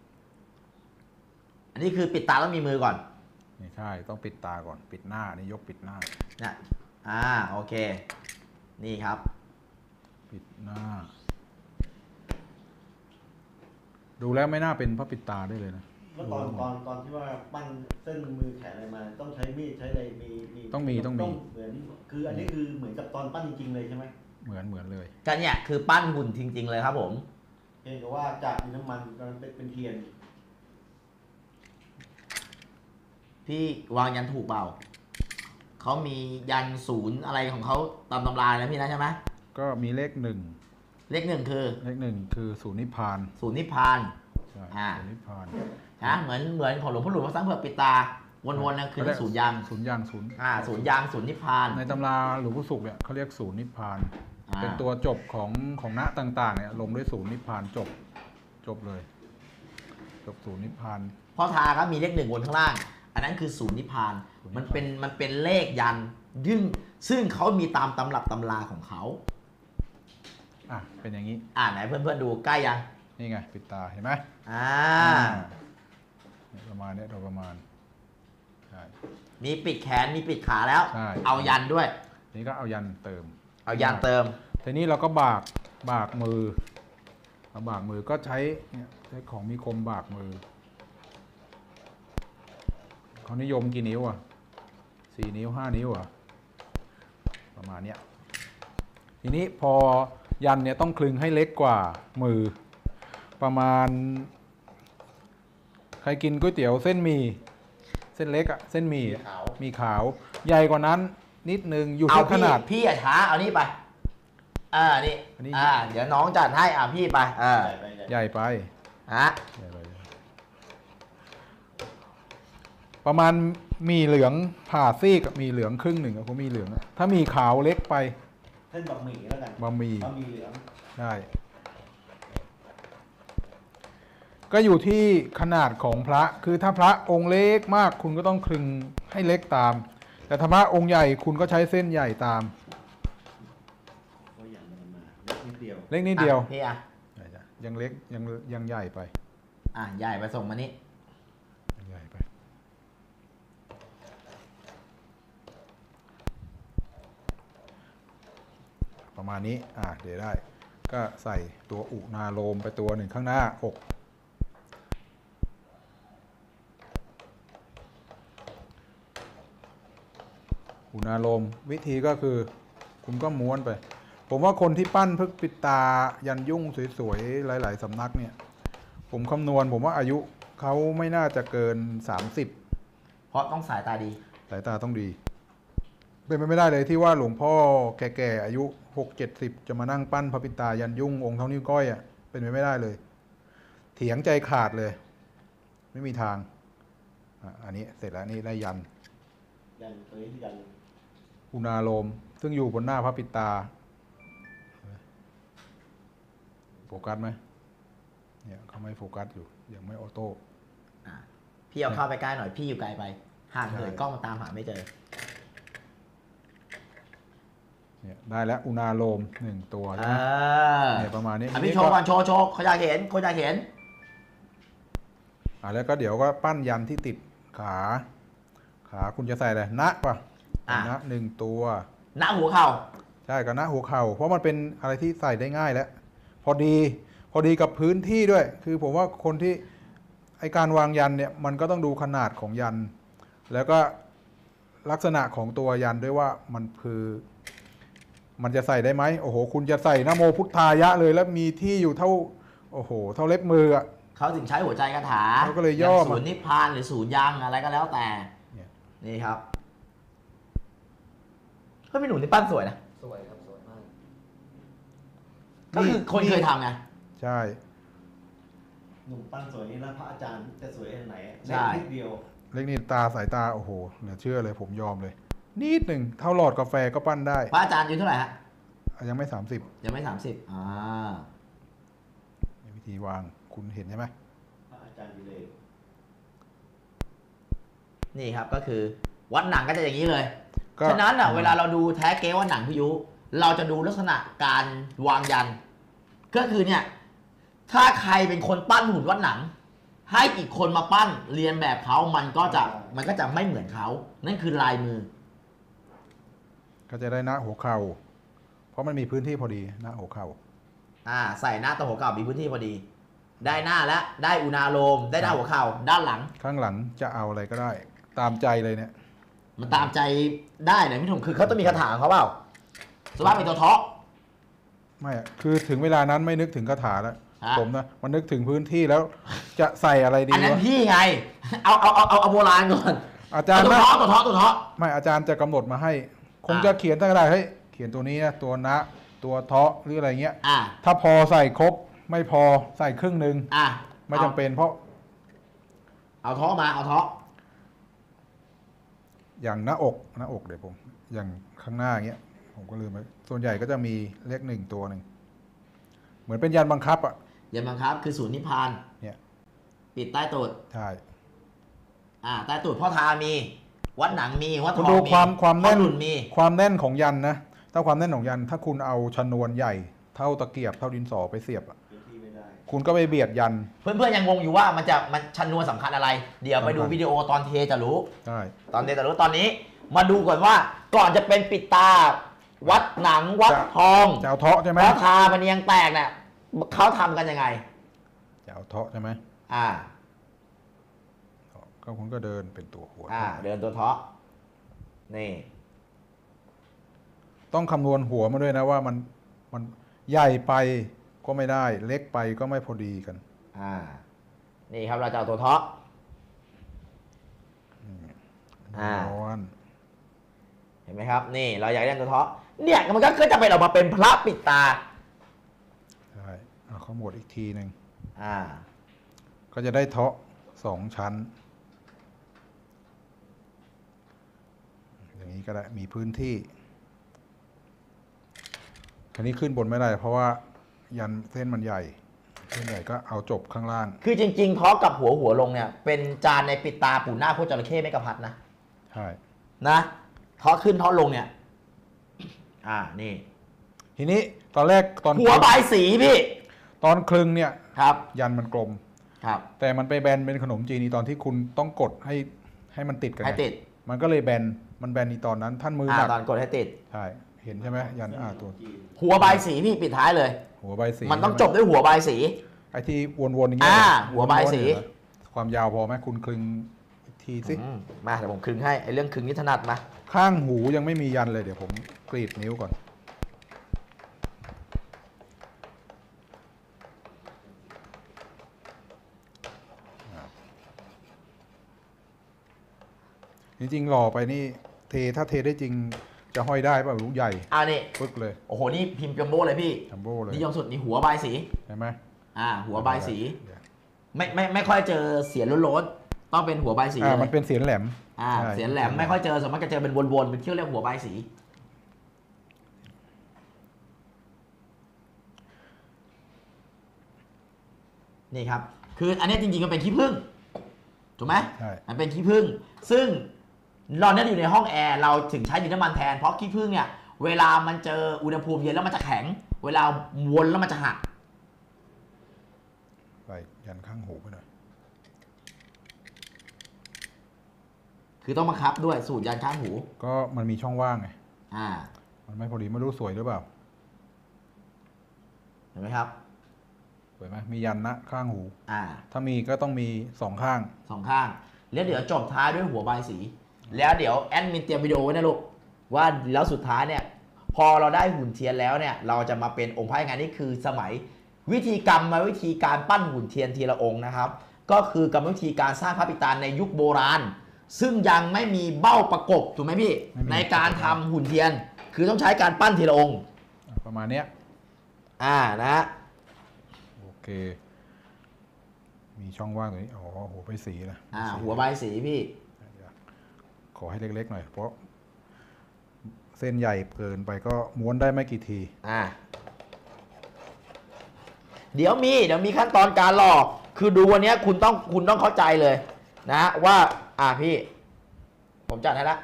อันนี้คือปิดตาแล้วมีมือก่อนไม่ใช่ต้องปิดตาก่อน ปิดหน้านี่ยกปิดหน้าเนี่ยอ่าโอเค นี่ครับปิดหน้า ดูแล้วไม่น่าเป็นพระปิดตาได้เลยนะแล้วตอนตอนตอนที่ว่าปั้นเส้นมือแขนอะไรมา ต้องใช้มีดใช้อะไรมีมีต้องมีต้องมีเหมือนคืออันนี้คือเหมือนกับตอนปั้นจริงๆเลยใช่ไหมเหมือนเหมือนเลยก็เนี่ยคือปั้นหุ่นจริง ๆ เลยครับผมเพียงแต่ว่าจากดินน้ำมันตอนนั้นเป็นเป็นเทียนพี่วางยันถูกเปล่า เขามียันศูนย์อะไรของเขาตามตำรานะพี่นะใช่ไหมก็มีเลขหนึ่งเลขหนึ่งคือเลขหนึ่งคือศูนย์นิพพานศูนย์นิพพานใช่อ่าศูนย์นิพพานนะเหมือนเหมือนของหลวงพ่อหลวงพระสังเผือกปิดตา วนๆนะคือเลขศูนย์ยางศูนย์ยางศูนย์อ่าศูนย์ยางศูนย์นิพพานในตำราหลวงพ่อสุขเนี่ยเขาเรียกศูนย์นิพพานอ่าเป็นตัวจบของของณต่างๆเนี่ยลงด้วยศูนย์นิพพานจบจบเลย จบศูนย์นิพพานพ่อทาครับมีเลขหนึ่งบนข้างล่าง อันนั้นคือศูนย์นิพพานศูนย์นิพพานมันเป็นมันเป็นเลขยันยึ่งซึ่งเขามีตามตำรับตำราของเขาอ่ะเป็นอย่างนี้อ่าไหนเพื่อนๆดูใกล้ยังนี่ไงปิดตาเห็นไหมอ่าเนี่ยประมาณเนี้ยโดยประมาณใช่มีปิดแขนมีปิดขาแล้วใช่เอายันด้วยนี่ก็เอายันเติมเอายันเติมทีนี้เราก็บากบากมือเอาบากมือก็ใช้เนี่ยช้ของมีคมบากมือเขานิยมกี่นิ้วอ่ะสี่นิ้วห้านิ้วอ่ะประมาณเนี้ยทีนี้พอยันเนี่ยต้องคลึงให้เล็กกว่ามือประมาณใครกินก๋วยเตี๋ยวเส้นหมี่เส้นเล็กอะเส้นหมี่มีขาวใหญ่กว่านั้นนิดนึงอยู่ที่ขนาดพี่อะช้าเอานี่ไปอ่านี่อันนี้อ่าเดี๋ยวน้องจัดให้อ่าพี่ไปอ่าใหญ่ไปฮะใหญ่ไปประมาณมีเหลืองผ่าซีกกับมีเหลืองครึ่งหนึ่งอะผมมีเหลืองอะถ้ามีขาวเล็กไปเส้นบะหมี่แล้วกันบะหมี่บะหมี่เหลืองใช่ก็อยู่ที่ขนาดของพระคือถ้าพระองค์เล็กมากคุณก็ต้องคลึงให้เล็กตาม แต่ถ้าพระองค์ใหญ่คุณก็ใช้เส้นใหญ่ตามก็อย่างมันมาเล็กนิดเดียวเล็กนิดเดียวอ่ะพี่อ่ะใช่จ้ะยังเล็กยังยังใหญ่ไปอ่ะใหญ่ไปส่งมานี่ยังใหญ่ไปประมาณนี้อ่ะเดี๋ยวได้ก็ใส่ตัวอุณาโลมไปตัวหนึ่งข้างหน้าอกอุณาโลมวิธีก็คือคุณก็ม้วนไปผมว่าคนที่ปั้นพึกปิดตายันยุ่งสวยๆหลายๆสำนักเนี่ยผมคำนวณผมว่าอายุเขาไม่น่าจะเกินสามสิบเพราะต้องสายตาดีสายตาต้องดีเป็นไปไม่ได้เลยที่ว่าหลวงพ่อแก่ๆอายุหกเจ็ดสิบจะมานั่งปั้นพระปิดตายันยุ่งองค์เท่านิ้วก้อยอ่ะเป็นไปไม่ได้เลยเถียงใจขาดเลยไม่มีทางอ่ะอันนี้เสร็จแล้วนี่ได้ยันยันตัวนี้ที่ยันอุณาโลมซึ่งอยู่บนหน้าพระปิดตาโฟกัสไหมเนี่ยเขาไม่โฟกัสอยู่ยังไม่ออโต้อ่ะพี่เอาเข้าไปใกล้หน่อยพี่อยู่ไกลไปห่างเหินกล้องตามหาไม่เจอเนี่ยได้แล้วอุณาโลมหนึ่งตัวใช่ไหมเนี่ยประมาณนี้อันนี้โชว์ก่อนโชว์โชว์เขาอยากเห็นเขาอยากเห็นอ่าแล้วก็เดี๋ยวก็ปั้นยันที่ติดขาขาคุณจะใส่อะไรณป่ะณหนึ่งตัวณหัวเข่าใช่กับณหัวเข่าเพราะมันเป็นอะไรที่ใส่ได้ง่ายแล้วพอดีพอดีกับพื้นที่ด้วย คือผมว่าคนที่ไอการวางยันเนี่ยมันก็ต้องดูขนาดของยันแล้วก็ลักษณะของตัวยันด้วยว่ามันคือมันจะใส่ได้ไหมโอ้โหคุณจะใส่นะโมพุทธายะเลยแล้วมีที่อยู่เท่าโอ้โหเท่าเล็บมืออ่ะเขาถึงใช้หัวใจคาถาเขาก็เลยย่อศูนย์นิพพานหรือศูนย์ยังอะไรก็แล้วแต่นี่ครับก็พี่หนุ่มนี่ปั้นสวยนะสวยครับสวยมากก็คือคนเคยทำไงใช่หนุ่มปั้นสวยนี่แล้วพระอาจารย์จะสวยขนาดไหนเล็กนิดเดียวเล็กนิดตาสายตาโอ้โหเหลือเชื่อเลยผมยอมเลยนิดหนึ่งเท่าหลอดกาแฟก็ปั้นได้พระอาจารย์อายุเท่าไหร่ฮะยังไม่สามสิบยังไม่สามสิบอ่าวิธีวางคุณเห็นใช่ไหมพระอาจารย์ดีเลยนี่ครับก็คือวัดหนังก็จะอย่างนี้เลยฉะนั้นอ่ะเวลาเราดูแท้เก๊วัดหนังพิยุเราจะดูลักษณะการวางยันก็คือเนี่ยถ้าใครเป็นคนปั้นหุ่นวัดหนังให้อีกคนมาปั้นเรียนแบบเขามันก็จะมันก็จะไม่เหมือนเขานั่นคือลายมือก็จะได้หน้าหัวเข่าเพราะมันมีพื้นที่พอดีหน้าหัวเข่าอ่าใส่หน้าตัวหัวเข่ามีพื้นที่พอดีได้หน้าและได้อุณาโลมได้หน้าหัวเข่าด้านหลังข้างหลังจะเอาอะไรก็ได้ตามใจเลยเนี่ยมันตามใจได้นะพี่หนุ่มคือเขาต้องมีคาถาของเขาเปล่าสมมติเป็นตัวเทาะไม่คือถึงเวลานั้นไม่นึกถึงคาถาแล้วผมนะมันนึกถึงพื้นที่แล้วจะใส่อะไรดีอันนั้นพี่ไงเอาเอาเอาเอาโบราณก่อนอาจารย์ตัวเทาะตัวเทาะตัวเทาะไม่อาจารย์จะกำหนดมาให้คงจะเขียนตั้งแต่เฮ้ยเขียนตัวนี้นะตัวนะตัวเทาะหรืออะไรเงี้ยถ้าพอใส่ครบไม่พอใส่ครึ่งหนึ่งไม่จำเป็นเพราะเอาเทาะมาเอาเทาะอย่างหน้าอกหน้าอกเดี๋ยวผมอย่างข้างหน้าเงี้ยผมก็ลืมไปส่วนใหญ่ก็จะมีเลขหนึ่งตัวหนึ่งเหมือนเป็นยันบังคับอ่ะยันบังคับคือศูนย์นิพพานเนี่ยปิดใต้ตูดใช่อ่าใต้ตูดพ่อทามีวัดหนังมีวัดทองมีดูความความแน่นมีความแน่นของยันนะถ้าความแน่นของยันถ้าคุณเอาชนวนใหญ่เท่าตะเกียบเท่าดินสอไปเสียบอ่ะคุณก็ไปเบียดยันเพื่อนๆยังงงอยู่ว่ามันจะมันชนวนสำคัญอะไรเดี๋ยวไปดูวิดีโอตอนเทจะรู้ใช่ตอนเทจะรู้ตอนนี้มาดูก่อนว่าก่อนจะเป็นปิดตาวัดหนังวัดทองเจ้าเทาะใช่ไหมพระทาพเนียงแตกเนี่ยเขาทำกันยังไงจะเอาเทาะใช่ไหมอ่าก็คุณก็เดินเป็นตัวหัวอ่า เดินตัวเทาะนี่ต้องคำนวณหัวมาด้วยนะว่ามันมันใหญ่ไปก็ไม่ได้ เล็กไปก็ไม่พอดีกันอ่า นี่ครับเราจะเอาตัวเทาะอ่า เห็นไหมครับ นี่เราอยากได้ตัวเทาะเนี่ยมันก็จะเป็นออกมาเป็นพระปิดตาใช่เอาข้อมูลอีกทีหนึ่งอ่าก็จะได้เทาะสองชั้น อย่างนี้ก็ได้มีพื้นที่อันนี้ขึ้นบนไม่ได้ เพราะว่ายันเส้นมันใหญ่เส้นใหญ่ก็เอาจบข้างล่างคือจริงๆเทาะกับหัวหัวลงเนี่ยเป็นจานในปิดตาปู่หน้าพวกจระเข้ไม่กระพัดนะใช่นะเทาะขึ้นเทาะลงเนี่ย อ่านี่ทีนี้ตอนแรกตอนหัวบายสีพี่ตอนคลึงเนี่ยครับยันมันกลมครับแต่มันไปแบนเป็นขนมจีนอีตอนที่คุณต้องกดให้ให้มันติดกันให้ไงติดมันก็เลยแบนมันแบนอีตอนนั้น ท่านมืออ่าหนักตอนกดให้ติดใช่เห็นใช่ไหมยันอ่าตัวหัวบายสีพี่ปิดท้ายเลยหัวใบสีมันต้องจบด้วยหัวบายสีไอ้ที่วนๆอย่างเงี้ยอ่าหัวใบสีวนๆเนี่ยนะความยาวพอไหมคุณคลึงอีกทีสิอืมมาเดี๋ยวผมคลึงให้ไอ้เรื่องคลึงนี่ถนัดมาข้างหูยังไม่มียันเลยเดี๋ยวผมกรีดนิ้วก่อนจริงๆหล่อไปนี่เทถ้าเทได้จริงจะห้อยได้ป่ะลูกใหญ่อ่านี่ปึ๊กเลยโอ้โหนี่พิมพ์จัมโบ้เลยพี่จัมโบ้เลยนิยมสุดนี่หัวบายสีเห็นไหมอ่า หัวบายสีเดี๋ยวไม่ไม่ไม่ค่อยเจอเสียนโล้นๆต้องเป็นหัวบายสีอ่าเลมันยเป็นเสียงแหลมอ่าใช่เสียนแหลมไม่ค่อยเจอสมมติจะเจอเป็นวนๆเป็นเที่ยวเรียกหัวบายสีนี่ครับ คืออันนี้จริงๆมันเป็นขี้ผึ้งถูกไหมใช่มันเป็นขี้ผึ้งซึ่งเราเนี่ยอยู่ในห้องแอร์เราถึงใช้ดินน้ำมันแทนเพราะขี้ผึ้งเนี่ยเวลามันเจออุณหภูมิเย็นแล้วมันจะแข็ง เวลาวนแล้วมันจะหักไปยันข้างหูไปหน่อยคือต้องบังคับด้วยสูตรยันข้างหูก็มันมีช่องว่างไงอ่ามันไม่พอดีไม่รู้สวยหรือเปล่าเห็นไหมครับสวยไหมมียันนะข้างหูอ่าถ้ามีก็ต้องมีสองข้างสองข้าง แล้วเดี๋ยวจบท้ายด้วยหัวบายสี แล้วเดี๋ยวแอดมินเตรียมวิดีโอไว้นะลูกว่าแล้วสุดท้ายเนี่ยพอเราได้หุ่นเทียนแล้วเนี่ยเราจะมาเป็นองค์พระยังไงนี่คือสมัยวิธีกรรมมาวิธีการปั้นหุ่นเทียนทีละองค์นะครับ ก็คือกรรมวิธีการสร้างพระปิตาในยุคโบราณ ซึ่งยังไม่มีเบ้าประกบถูกไหมพี่ไม่มีในการทำหุ่นเทียน คือต้องใช้การปั้นทีละองค์ประมาณเนี้ยอ่านะฮะโอเค มีช่องว่างตรงนี้อ๋อหัวไปสีนะอ่าสีหัวบายสีพี่ขอให้เล็กๆหน่อย เพราะเส้นใหญ่เกินไปก็ม้วนได้ไม่กี่ทีอ่า เดี๋ยวมีเดี๋ยวมีขั้นตอนการหล่อคือดูวันนี้คุณต้องคุณต้องเข้าใจเลยนะว่าอ่าพี่ ผมจัดให้ละ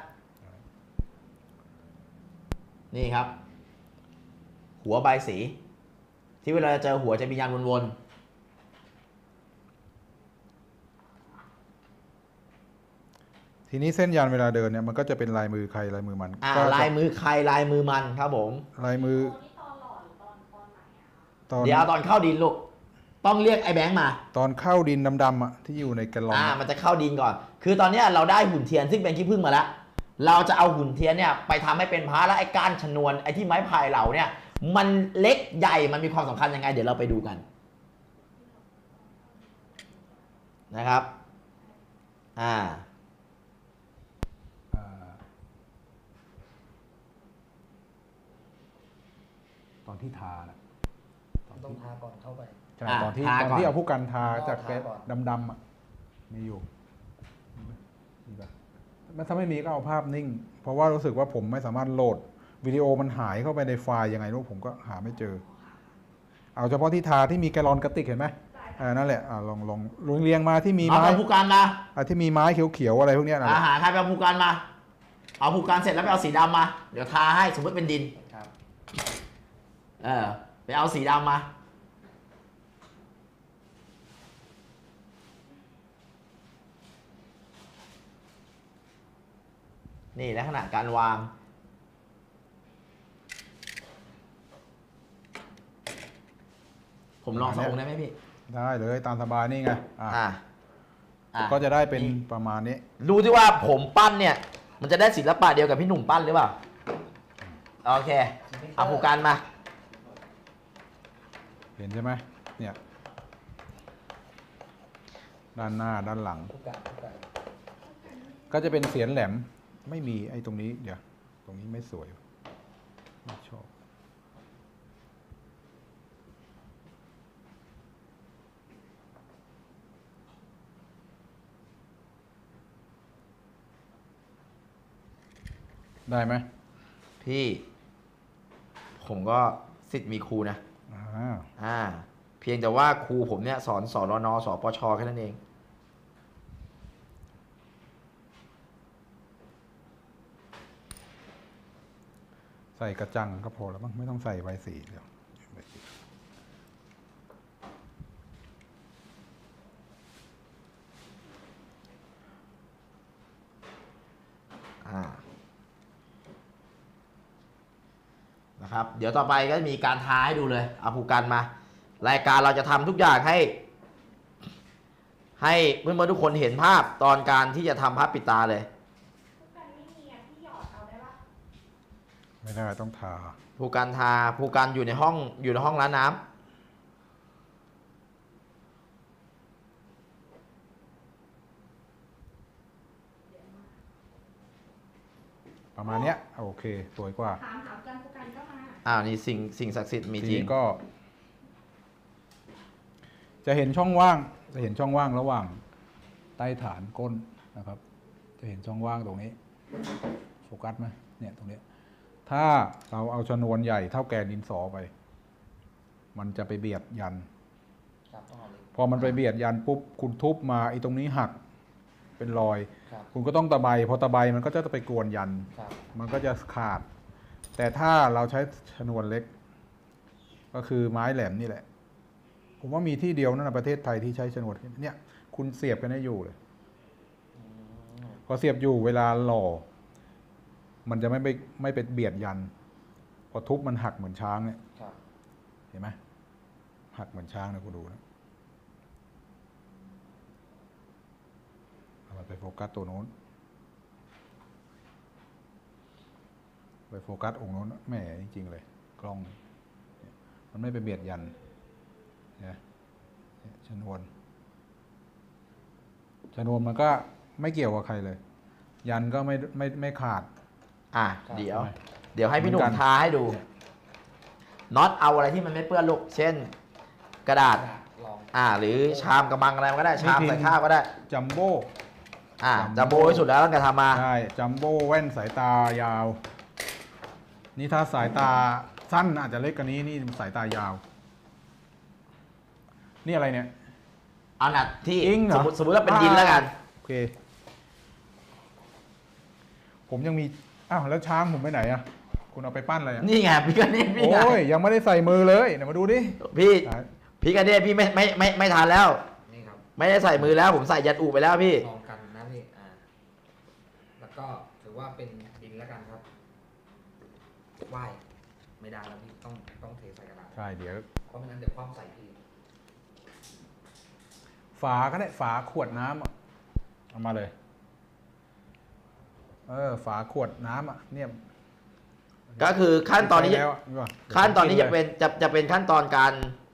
นี่ครับ หัวใบสี ที่เวลาเจอหัวจะมียานวนๆทีนี้เส้นยันเวลาเดินเนี่ยมันก็จะเป็นลายมือใครลายมือมันอ่าก็จะลายมือใครลายมือมันครับผมลายมือตอนหล่อหรือตอนตอนไหนอะคะตอนเดี๋ยวเอาตอนเข้าดินลูกต้องเรียกไอ้แบงค์มาตอนเข้าดินดำๆอ่ะที่อยู่ในแกลลอนอ่าอะมันจะเข้าดินก่อน คือตอนเนี้ยเราได้หุ่นเทียนซึ่งเป็นขี้ผึ้งมาแล้ว เราจะเอาหุ่นเทียนเนี่ยไปทำให้เป็นพระแล้วไอ้ก้านชนวนไอ้ที่ไม้พายเหล่าเนี่ยมันเล็กใหญ่มันมีความสำคัญยังไง เดี๋ยวเราไปดูกันนะครับ อ่าอ่าตอนที่ทาน่ะตอนต้องที่ทาก่อนเข้าไปใช่อ่าตอนที่ทาตอนก่อนที่เอาผู้กันทาอ๋อจากแกทาก่อนดำๆอ่ะมีอยู่มีไหมมีปะมันถ้าไม่มีก็เอาภาพนิ่ง เพราะว่ารู้สึกว่าผมไม่สามารถโหลดวิดีโอมันหายเข้าไปในไฟล์ยังไงรู้ผมก็หาไม่เจอ เอาเฉพาะที่ทาที่มีแกลลอนกระติกเห็นไหมอ่านั่นแหละอ่าลองลองลองเรียงมาที่มีเอาไม้ไปผู้การมาอ่าที่มีไม้เขียวๆอะไรพวกเนี้ยนะอาหารใครไปเอาผู้การมา เอาผู้การเสร็จแล้วไปเอาสีดำมา เดี๋ยวทาให้สมมติเป็นดินครับเออ ไปเอาสีดำมา นี่ลักษณะการวาง ผมลองสององค์ได้ไหมพี่ได้เลยตามสบายนี่ไงอ่ะอ่าอ่ะก็จะได้เป็นประมาณนี้รู้ที่ว่าผมปั้นเนี่ย มันจะได้ศิลปะเดียวกับพี่หนุ่มปั้นหรือเปล่าโอเคเอาผูกกันมาเห็นใช่ไหมเนี่ยด้านหน้าด้านหลัง ก็จะเป็นเสียนแหลมไม่มีไอ้ตรงนี้เดี๋ยวตรงนี้ไม่สวยไม่ชอบได้ไหมพี่ ผมก็สิทธิ์มีครูนะอ่าอ่า เพียงแต่ว่าครูผมเนี่ยสอนสรนสปชแค่นั้นเองใส่กระจังก็พอแล้วมั้งไม่ต้องใส่ใบสีเดี๋ยวใบสีอ่านะครับ เดี๋ยวต่อไปก็มีการท้าให้ดูเลยเอาผูกกันมา รายการเราจะทำทุกอย่างให้ ให้เพื่อนๆทุกคนเห็นภาพตอนการที่จะทำพระปิดตาเลยทุกการไม่มีอ่ะที่หยอดเอาได้ปะไม่ได้ต้องทาผูกกันทาผูกกันอยู่ในห้องอยู่ในห้องร้านน้ำประมาณเนี้ยโอเคสวยกว่าถามถามกันทุกการก็มาอ้าวนี่สิ่งสิ่งศักดิ์สิทธิ์มีทีจริงนี้ก็ จะเห็นช่องว่าง จะเห็นช่องว่างระหว่างใต้ฐานก้นนะครับ จะเห็นช่องว่างตรงนี้ โฟกัสไหมเนี่ยตรงเนี้ยถ้าเราเอาชนวนใหญ่เท่าแกนดินสอไป มันจะไปเบียดยัน พอมันไปเบียดยันปุ๊บคุณทุบมาไอ้ตรงนี้หักเป็นรอย คุณก็ต้องตะไบพอตะไบมันก็จะไปกวนยัน มันก็จะขาด แต่ถ้าเราใช้ชนวนเล็ก ก็คือไม้แหลมนี่แหละ ผมว่ามีที่เดียวนั่นนะประเทศไทยที่ใช้ชนวนเนี่ยคุณเสียบกันได้อยู่เลยพอเสียบอยู่เวลาหล่อ มันจะไม่ไปไม่ไปเบียดยัน พอทุบมันหักเหมือนช้างเนี่ยเห็นไหมหักเหมือนช้างนะคุณดูนะเอาไปโฟกัสตัวโน้นไปโฟกัสองค์โน้นแหมจริงๆเลยกล้องมันไม่ไปเบียดยันเนี่ยชนวนชนวนมันก็ไม่เกี่ยวกับใครเลย ยันก็ไม่ไม่ไม่ขาดอ่ะเดี๋ยว เดี๋ยวให้พี่หนุ่มทาให้ดูน็อตเอาอะไรที่มันไม่เปื้อนลูกเช่น กระดาษอ่า หรือชามกระมังอะไรก็ได้ชามใส่ข้าวก็ได้จัมโบ้อ่าจัมโบ้ที่สุดแล้วต้องการทำมาใช่จัมโบ้แว่นสายตายาว นี่ถ้าสายตาสั้นอาจจะเล็กกว่านี้นี่สายตายาว นี่อะไรเนี่ยเอาหนักที่อิงเหรสอมมติสมมติว่าเป็นดินแล้วกันโอเค ผมยังมีอ้าวแล้วช้างผมไปไหนอะคุณเอาไปปั้นอะไรอะนี่ไงพี่กันเนตพี่ไงโอ้ยยังไม่ได้ใส่มือเลยเดี๋ยวมาดูดิพี่พี่กันเนตพี่ไม่ไม่ไม่ไม่ทานแล้วนี่ครับไม่ได้ใส่มือแล้ว ผมใส่ยันอูไปแล้วพี่ลองกันนะพี่อ่าแล้วก็ถือว่าเป็นดินแล้วกันครับไหว้ไม่ได้แล้วพี่ต้องต้องเทใส่กระดาษใช่เดี๋ยวเพราะไม่งั้นเดี๋ยวความใส่พี่ฝาก็ได้ฝาขวดน้ำอะเอามาเลย เออฝาขวดน้ำอ่ะเนี่ยก็คือขั้นตอนนี้ใช้แล้วนี่ว่ะขั้นตอนนี้จะเป็นจะจะเป็นขั้นตอนการ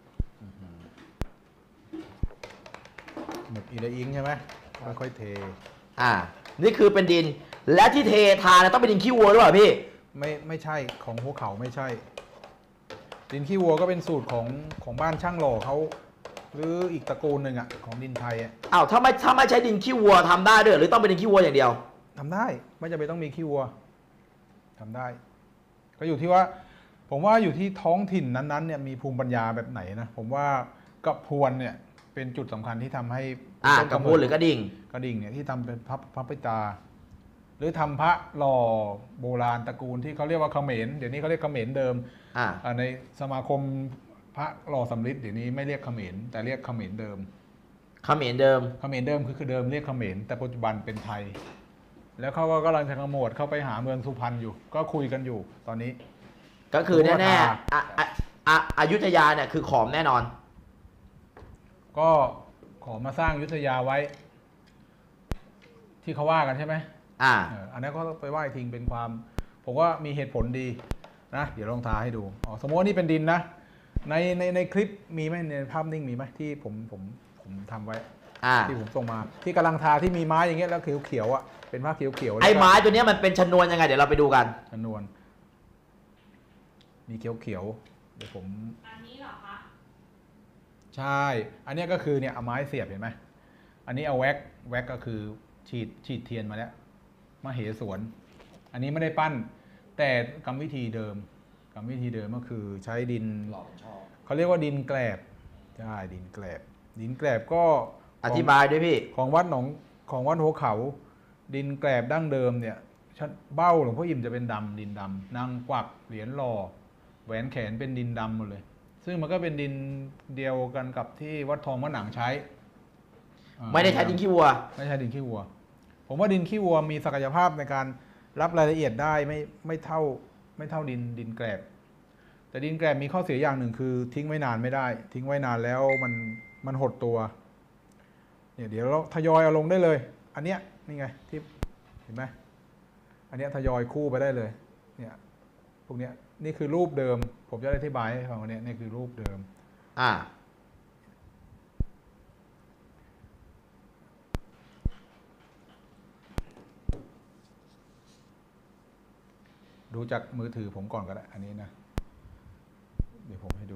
หมึกอีเดอิงใช่ไหมค่อยๆเทอ่า นี่คือเป็นดิน และที่เททาเนี่ยต้องเป็นดินขี้วัวหรือเปล่าพี่ไม่ไม่ใช่ของภูเขาไม่ใช่ ดินขี้วัวก็เป็นสูตรของของบ้านช่างหล่อเขาหรืออีกตระกูลหนึ่งอ่ะของดินไทยอ่ะอ้าวถ้าไม่ถ้าไม่ใช้ดินขี้วัวทำได้ด้วยหรือต้องเป็นดินขี้วัวอย่างเดียวทำได้ไม่จำเป็นต้องมีขี้วัวทำได้ ก็อยู่ที่ว่า ผมว่าอยู่ที่ท้องถิ่นนั้นๆเนี่ยมีภูมิปัญญาแบบไหนนะผมว่ากระพวนเนี่ยเป็นจุดสำคัญที่ทำให้อ่าต้นกระพูนหรือกระดิ่งกระดิ่งเนี่ยที่ทำเป็นพระพระปิตา หรือทำพระหล่อโบราณตระกูลที่เขาเรียกว่าเขมรเดี๋ยวนี้เขาเรียกเขมรเดิมอ่าอ่าในสมาคมพระหล่อสำริดเดี๋ยวนี้ไม่เรียกเขมรแต่เรียกเขมรเดิมเขมรเดิมเขมรเดิมคือคือเดิมเรียกเขมรแต่ปัจจุบันเป็นไทย แล้วเขาก็กำลังจะขมวดเข้าไปหาเมืองสุพรรณอยู่ ก็คุยกันอยู่ตอนนี้ก็คือแน่รู้ว่าๆอ่ะอ่ะอ่ะอยุธยาเนี่ยคือขอมแน่นอนกก็ขอมาสร้างอยุธยาไว้ ที่เขาว่ากันใช่ไหมอ่าเอออันนั้นก็ไปไหว้ทิ้งเป็นความ ผมว่ามีเหตุผลดีนะเดี๋ยวลองทาให้ดูอ๋อสมมติว่านี่เป็นดินนะในในในคลิปมีไหมในภาพนิ่งมีไหมที่ผมผมผมทำไว้อ่าที่ผมส่งมาที่กำลังทาที่มีไม้อย่างเงี้ยแล้วเขียวๆอ่ะเป็นผ้าเขียวๆไอ้ไม้ตัวเนี้ยมันเป็นชนวนยังไงเดี๋ยวเราไปดูกันจำนวนมีเขียวๆเดี๋ยวผมอันนี้เหรอคะใช่อันเนี้ยก็คือเนี่ยเอาไม้เสียบเห็นไหมอันนี้เอาแว็กแว็กก็คือฉีดฉีดเทียนมาแล้วมาเหสวน อันนี้ไม่ได้ปั้นแต่กรรมวิธีเดิมกรรมวิธีเดิมก็คือใช้ดินหลอกชอบเขาเรียกว่าดินแกลบใช่ดินแกลบดินแกลบก็อธิบายด้วยพี่ของวัดหนองของวัดหัวเขา ดินแกลบดั้งเดิมเนี่ยชั้นเบ้าหลวงพ่ออิ่มจะเป็นดำดินดำนางกวักเหรียญหล่อแหวนแขนเป็นดินดำหมดเลย ซึ่งมันก็เป็นดินเดียวกันกับที่วัดทองวัดหนังใช้อ่าไม่ได้ใช้ดินขี้วัวไม่ใช่ดินขี้วัว ผมว่าดินขี้วัวมีศักยภาพในการรับรายละเอียดได้ไม่ไม่เท่าไม่เท่าดินดินแกลบ แต่ดินแกลบมีข้อเสียอย่างหนึ่งคือทิ้งไว้นานไม่ได้ ทิ้งไว้นานแล้วมันมันหดตัวเนี่ยเดี๋ยวเราทยอยเอาลงได้เลย อันเนี้ยนี่ไงที่เห็นไหมอันเนี้ยทยอยคู่ไปได้เลยเนี่ยพวกเนี้ยนี่คือรูปเดิม ผมจะได้อธิบายให้ฟังวันนี้นี่คือรูปเดิมอ่าดูจากมือถือผมก่อนก็ได้อันนี้นะเดี๋ยวผมให้ดู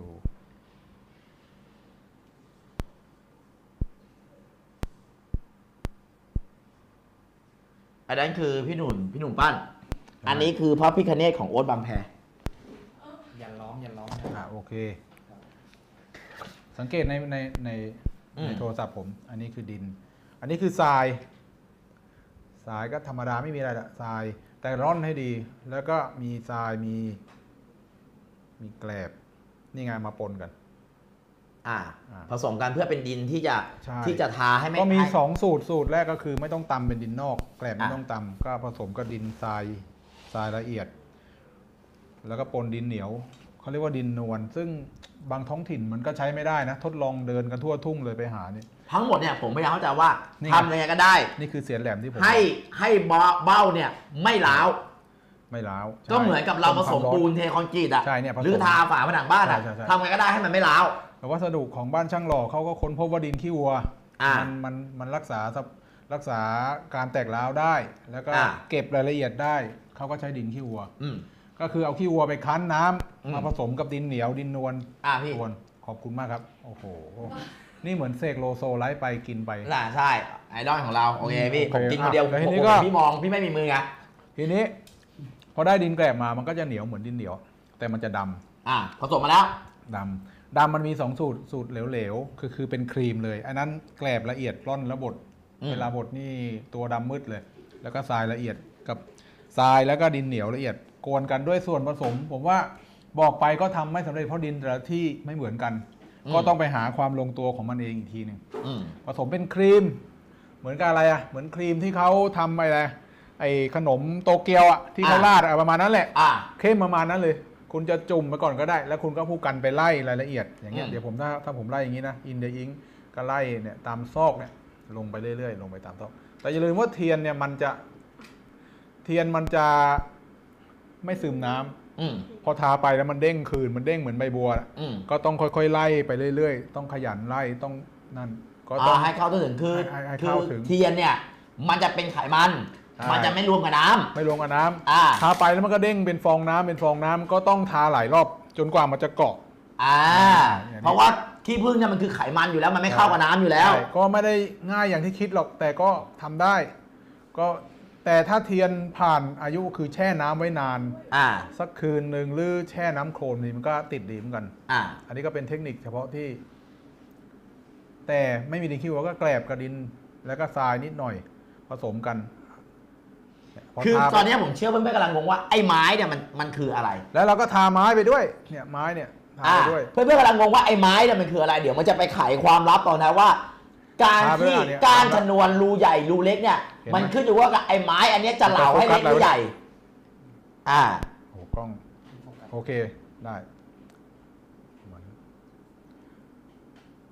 อันนั้นคือพี่หนุ่มพี่หนุ่มปั้น อันนี้คือพระพิฆเนศของโอ๊ตบางแพอย่าร้องอย่าร้องอ่าโอเค สังเกตในในในอืมในโทรศัพท์ผม อันนี้คือดิน อันนี้คือทรายทรายก็ธรรมดาไม่มีอะไรละทราย แต่ร่อนให้ดี แล้วก็มีทรายมี มีแกลบ นี่ไงมาปนกันอ่าอ่าผสมกันเพื่อเป็นดินที่จะใช่ที่จะทาให้ไม่ก็มีให้สองสูตรสูตรแรกก็คือไม่ต้องตำเป็นดินนอก แกลบไม่อ่ะต้องตำก็ผสมกับดินทรายทรายละเอียด แล้วก็ปนดินเหนียวเขาเรียกว่าดินนวลซึ่งบางท้องถิ่นมันก็ใช้ไม่ได้นะ ทดลองเดินกันทั่วทุ่งเลยไปหานี่ทั้งหมดเนี่ยผมพยายามเข้าใจว่านี่ไงทำยังไงก็ได้นี่คือเสียนแหลมที่ผมให้ให้เบ้าเนี่ยไม่ร้าวไม่ร้าวก็เหมือนกับเราผสมควปูนเทคอนกรีตอะใช่เนี่ยผสมหรือทาฝาผนังบ้านอะใช่ใช่ใช่ทำไงก็ได้ให้มันไม่ร้าวแต่วัสดุของบ้านช่างหล่อเขาก็ค้นพบว่าดินขี้วัวอ่ามันมันมันรักษาสภรักษาการแตกร้าวได้ แล้วก็อ่าเก็บรายละเอียดได้เขาก็ใช้ดินขี้วัวอืมก็คือเอาขี้วัวไปคั้นน้ำอืมมาผสมกับดินเหนียวดินนวลอ่าพี่นวลขอบคุณมากครับ โอ้โห นี่เหมือนเสกโลโซไลฟ์ไปกินไปน่าใช่ไอดอลของเราโอเคพี่โอผมเคกินคนเดียวอ่ะแล้วทีผมนี้ผมก็พี่มองพี่ไม่มีมือไงทีนี้พอได้ดินแกลบมามันก็จะเหนียวเหมือนดินเหนียว แต่มันจะดำอ่าผสมมาแล้วดำดำมันมีสองสูตรสูตรเหลวๆคือคือเป็นครีมเลย อันนั้นแกลบละเอียดร่อนแล้วบดอืมเวลาบดนี่ตัวดำมืดเลย แล้วก็ทรายละเอียดกับทรายแล้วก็ดินเหนียวละเอียดกวนกันด้วยส่วนผสม ผมว่าบอกไปก็ทำไม่สำเร็จเพราะดินแต่ละที่ไม่เหมือนกัน ก็ต้องไปหาความลงตัวของมันเองอีกทีหนึ่งอืมผสมเป็นครีม เหมือนกับอะไรอ่ะเหมือนครีมที่เขาทำอะไรไอ้ขนมโตเกียวอ่ะที่เขาอ่ะราดอะประมาณนั้นแหละอ่าเข้มประมาณนั้นเลย คุณจะจุ่มไปก่อนก็ได้ แล้วคุณก็พูดกันไปไล่รายละเอียด อย่างเงี้ยอืมเดี๋ยวผมถ้าถ้าผมไล่อย่างงี้นะ อินเดียอิงก็ไล่เนี่ยตามซอกเนี่ยลงไปเรื่อยๆ ลงไปตามซอก แต่อย่าลืมว่าเทียนเนี่ยมันจะ เทียนมันจะไม่ซึมน้ำอืมพอทาไปแล้วมันเด้งคืน มันเด้งเหมือนใบบัวน่ะอืมก็ต้องค่อยๆไล่ไปเรื่อยๆ ต้องขยันไล่ ต้องนั่น ก็ต้ออ่าง ให้เข้าถึงคือให้ให้คืเข้าอถึงเทียนเนี่ย มันจะเป็นไขมันใช่มันจะไม่รวมกับน้ำไม่ลงกับน้ำอ่าทาไปแล้วมันก็เด้งเป็นฟองน้ำเป็นฟองน้ำก็ต้องทาหลายรอบจนกว่ามันจะเกาะอ่าอย่างนี้เพราะว่าขี้ผึ้งเนี่ยมันคือไขมันอยู่แล้วมันไม่เข้ากับน้ำอยู่แล้วใช่ก็ไม่ได้ง่ายอย่างที่คิดหรอกแต่ก็ทำได้ ก็แต่ถ้าเทียนผ่านอายุคือแช่น้ำไว้นานอ่าสักคืนหนึ่งหรือแช่น้ำโคลนนี่มันก็ติดดีเหมือนกันอ่าอันนี้ก็เป็นเทคนิคเฉพาะที่ แต่ไม่มีดินขี้วัวก็แกลบกับดินแล้วก็ทรายนิดหน่อย ผสมกันพคือทาตอนนี้ผมเชื่อเพื่อนๆกำลังงงว่าไอ้ไม้เนี่ยมันมันคืออะไรแล้วเราก็ทาไม้ไปด้วย เนี่ยไม้เนี่ยทาอ่าไปด้วยเพื่อนๆกำลังงงว่าไอ้ไม้เนี่ยมันคืออะไร เดี๋ยวมันจะไปไขความลับต่อนะว่า การทาไปที่แล้วเนี่ยการชนวนรูใหญ่รูเล็กเนี่ยเห็นไหมมันขึ้นอยู่ว่าไอ้ไม้อันเนี้ยจะเหลาให้เล็กหรือใหญ่ อ่าโอ้กล้อง โอเคได้เหมือน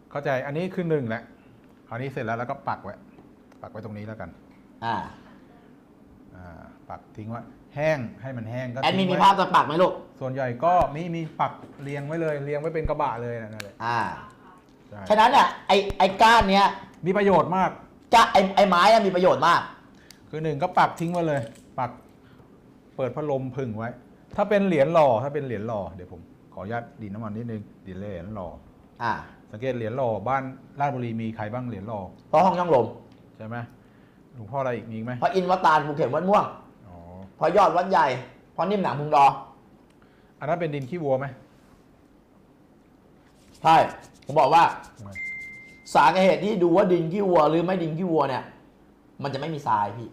เข้าใจอันนี้คือหนึ่งแหละคราวนี้เสร็จแล้วแล้วก็ปักไว้ปักไว้ตรงนี้แล้วกันอ่าอ่าปักทิ้งไว้แห้งให้มันแห้งก็แอดมินมีภาพจะปักไหมลูกส่วนใหญ่ก็มีมีปักเรียงไว้เลยเรียงไว้เป็นกระบะเลยนั่นแหละอ่าฉะนั้นเนี่ยไอไอก้านเนี้ยมีประโยชน์มากก้าไอไอไม้มีประโยชน์มากคือหนึ่งก็ปักทิ้งไว้เลยปักเปิดพัดลมพึ่งไว้ถ้าเป็นเหรียญหล่อถ้าเป็นเหรียญหล่อเดี๋ยวผมขออนุญาตดินน้ำมันนิดนึงดินเหรียญหล่ออ่าสังเกตเหรียญหล่อบ้านราชบุรีมีใครบ้างเหรียญหล่อเพราะห้องช่างลมใช่ไหมหลวงพ่ออะไรอีกมีไหมพระอินทร์วัดตาลภูเก็ตวัดม่วงพอยอดวัดใหญ่พอนิ่มหนังพุงดออันนั้นเป็นดินขี้วัวไหมใช่ผมบอกว่าสาเหตุที่ดูว่าดินขี้วัวหรือไม่ดินขี้วัวเนี่ยมันจะไม่มีทรายพี่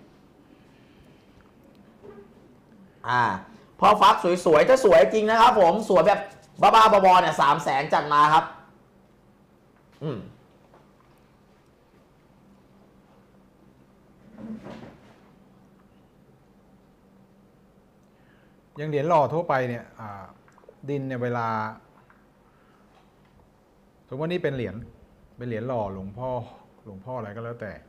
อ่าพอฟักสวยๆถ้าสวยจริงนะครับผมสวยแบบบ้าๆบอๆเนี่ยสามแสนจัดมาครับอืมยังเหรียญหล่อทั่วไปเนี่ยดินเนี่ยเวลาสมมติว่านี่เป็นเหรียญเป็นเหรียญหล่อหลวงพ่อหลวงพ่ออะไรก็แล้วแต่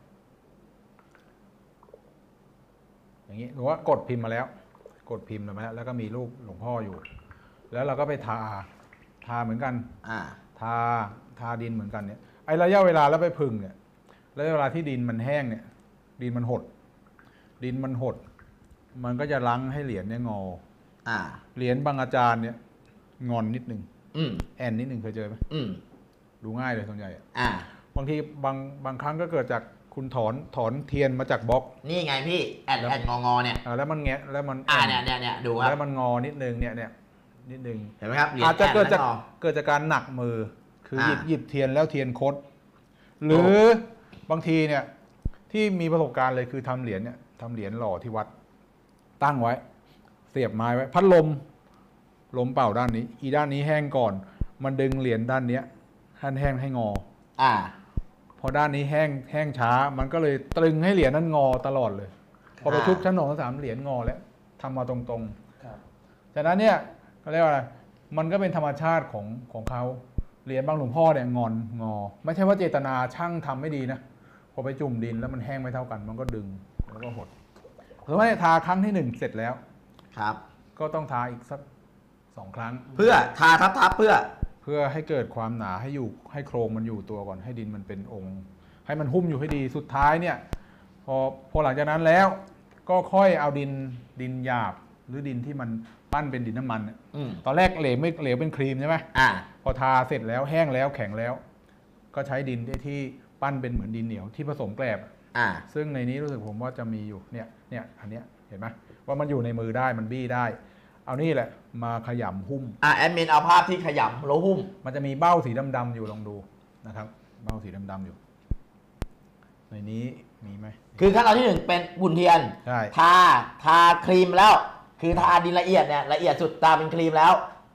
อย่างนี้หรือว่ากดพิมพ์มาแล้วกดพิมพ์มาแล้วแล้วก็มีรูปหลวงพ่ออยู่แล้วเราก็ไปทาทาเหมือนกันทาทาดินเหมือนกันเนี่ยไอ้ระยะเวลาแล้วไปพึ่งเนี่ยระยะเวลาที่ดินมันแห้งเนี่ยดินมันหดดินมันหดมันก็จะล้างให้เหรียญเนี่ยงอเหรียญบางอาจารย์เนี่ยงอนนิดนึงแอนนิดนึงเคยเจอไหมดูง่ายเลยส่วนใหญ่บางทีบางบางครั้งก็เกิดจากคุณถอนถอนเทียนมาจากบล็อกนี่ไงพี่แอนแอนงองอเนี่ยแล้วมันแงะแล้วมันอ่าเนี่ยเนี่ยเนี่ยดูครับแล้วมันงอนิดนึงเนี่ยเนี่ยนิดนึงเห็นไหมครับอาจจะเกิดจากเกิดจากการหนักมือคือหยิบหยิบเทียนแล้วเทียนคดหรือบางทีเนี่ยที่มีประสบการณ์เลยคือทำเหรียญเนี่ยทำเหรียญหล่อที่วัดตั้งไว้เสียบไม้ไว้พัดลมลมเป่าด้านนี้อีด้านนี้แห้งก่อนมันดึงเหรียญด้านเนี้ยให้แห้งให้งออ่าพอด้านนี้แห้งแห้งช้ามันก็เลยตรึงให้เหรียญนั้นงอตลอดเลยพอไปชุบชั้นหนองสามเหรียญงอแล้วทำมาตรงๆจากนั้นเนี่ยก็เรียกว่าอะไรมันก็เป็นธรรมชาติของของเขาเหรียญบางหลวงพ่อเนี่ยงอนงอไม่ใช่ว่าเจตนาช่างทำไม่ดีนะพอไปจุ่มดินแล้วมันแห้งไม่เท่ากันมันก็ดึงแล้วก็หดหรือว่าทาครั้งที่หนึ่งเสร็จแล้วครับก็ต้องทาอีกสักสองครั้งเพื่อทาทับๆเพื่อเพื่อให้เกิดความหนาให้อยู่ให้โครงมันอยู่ตัวก่อนให้ดินมันเป็นองค์ให้มันหุ้มอยู่ให้ดีสุดท้ายเนี่ยพอพอหลังจากนั้นแล้วก็ค่อยเอาดินดินหยาบหรือดินที่มันปั้นเป็นดินน้ำมันตอนแรกเหลวไม่เหลวเป็นครีมใช่ไหมอ่าพอทาเสร็จแล้วแห้งแล้วแข็งแล้ว ก็ใช้ดินที่ปั้นเป็นเหมือนดินเหนียวที่ผสมแกลบอ่าซึ่งในนี้รู้สึกผมว่าจะมีอยู่เนี่ยเนี่ยอันเนี้ยเห็นไหมว่ามันอยู่ในมือได้มันบี้ได้เอานี่แหละมาขยำหุ้มอ่าแอดมินเอาภาพที่ขยำแล้วหุ้มมันจะมีเบ้าสีดำๆอยู่ลองดูนะครับเบ้าสีดำๆอยู่ในนี้มีไหมคือขั้นตอนที่หนึ่งเป็นหุ่นเทียนใช่ทาทาครีมแล้วคือทาดินละเอียดเนี่ยละเอียดสุดตาเป็นครีมแล้ว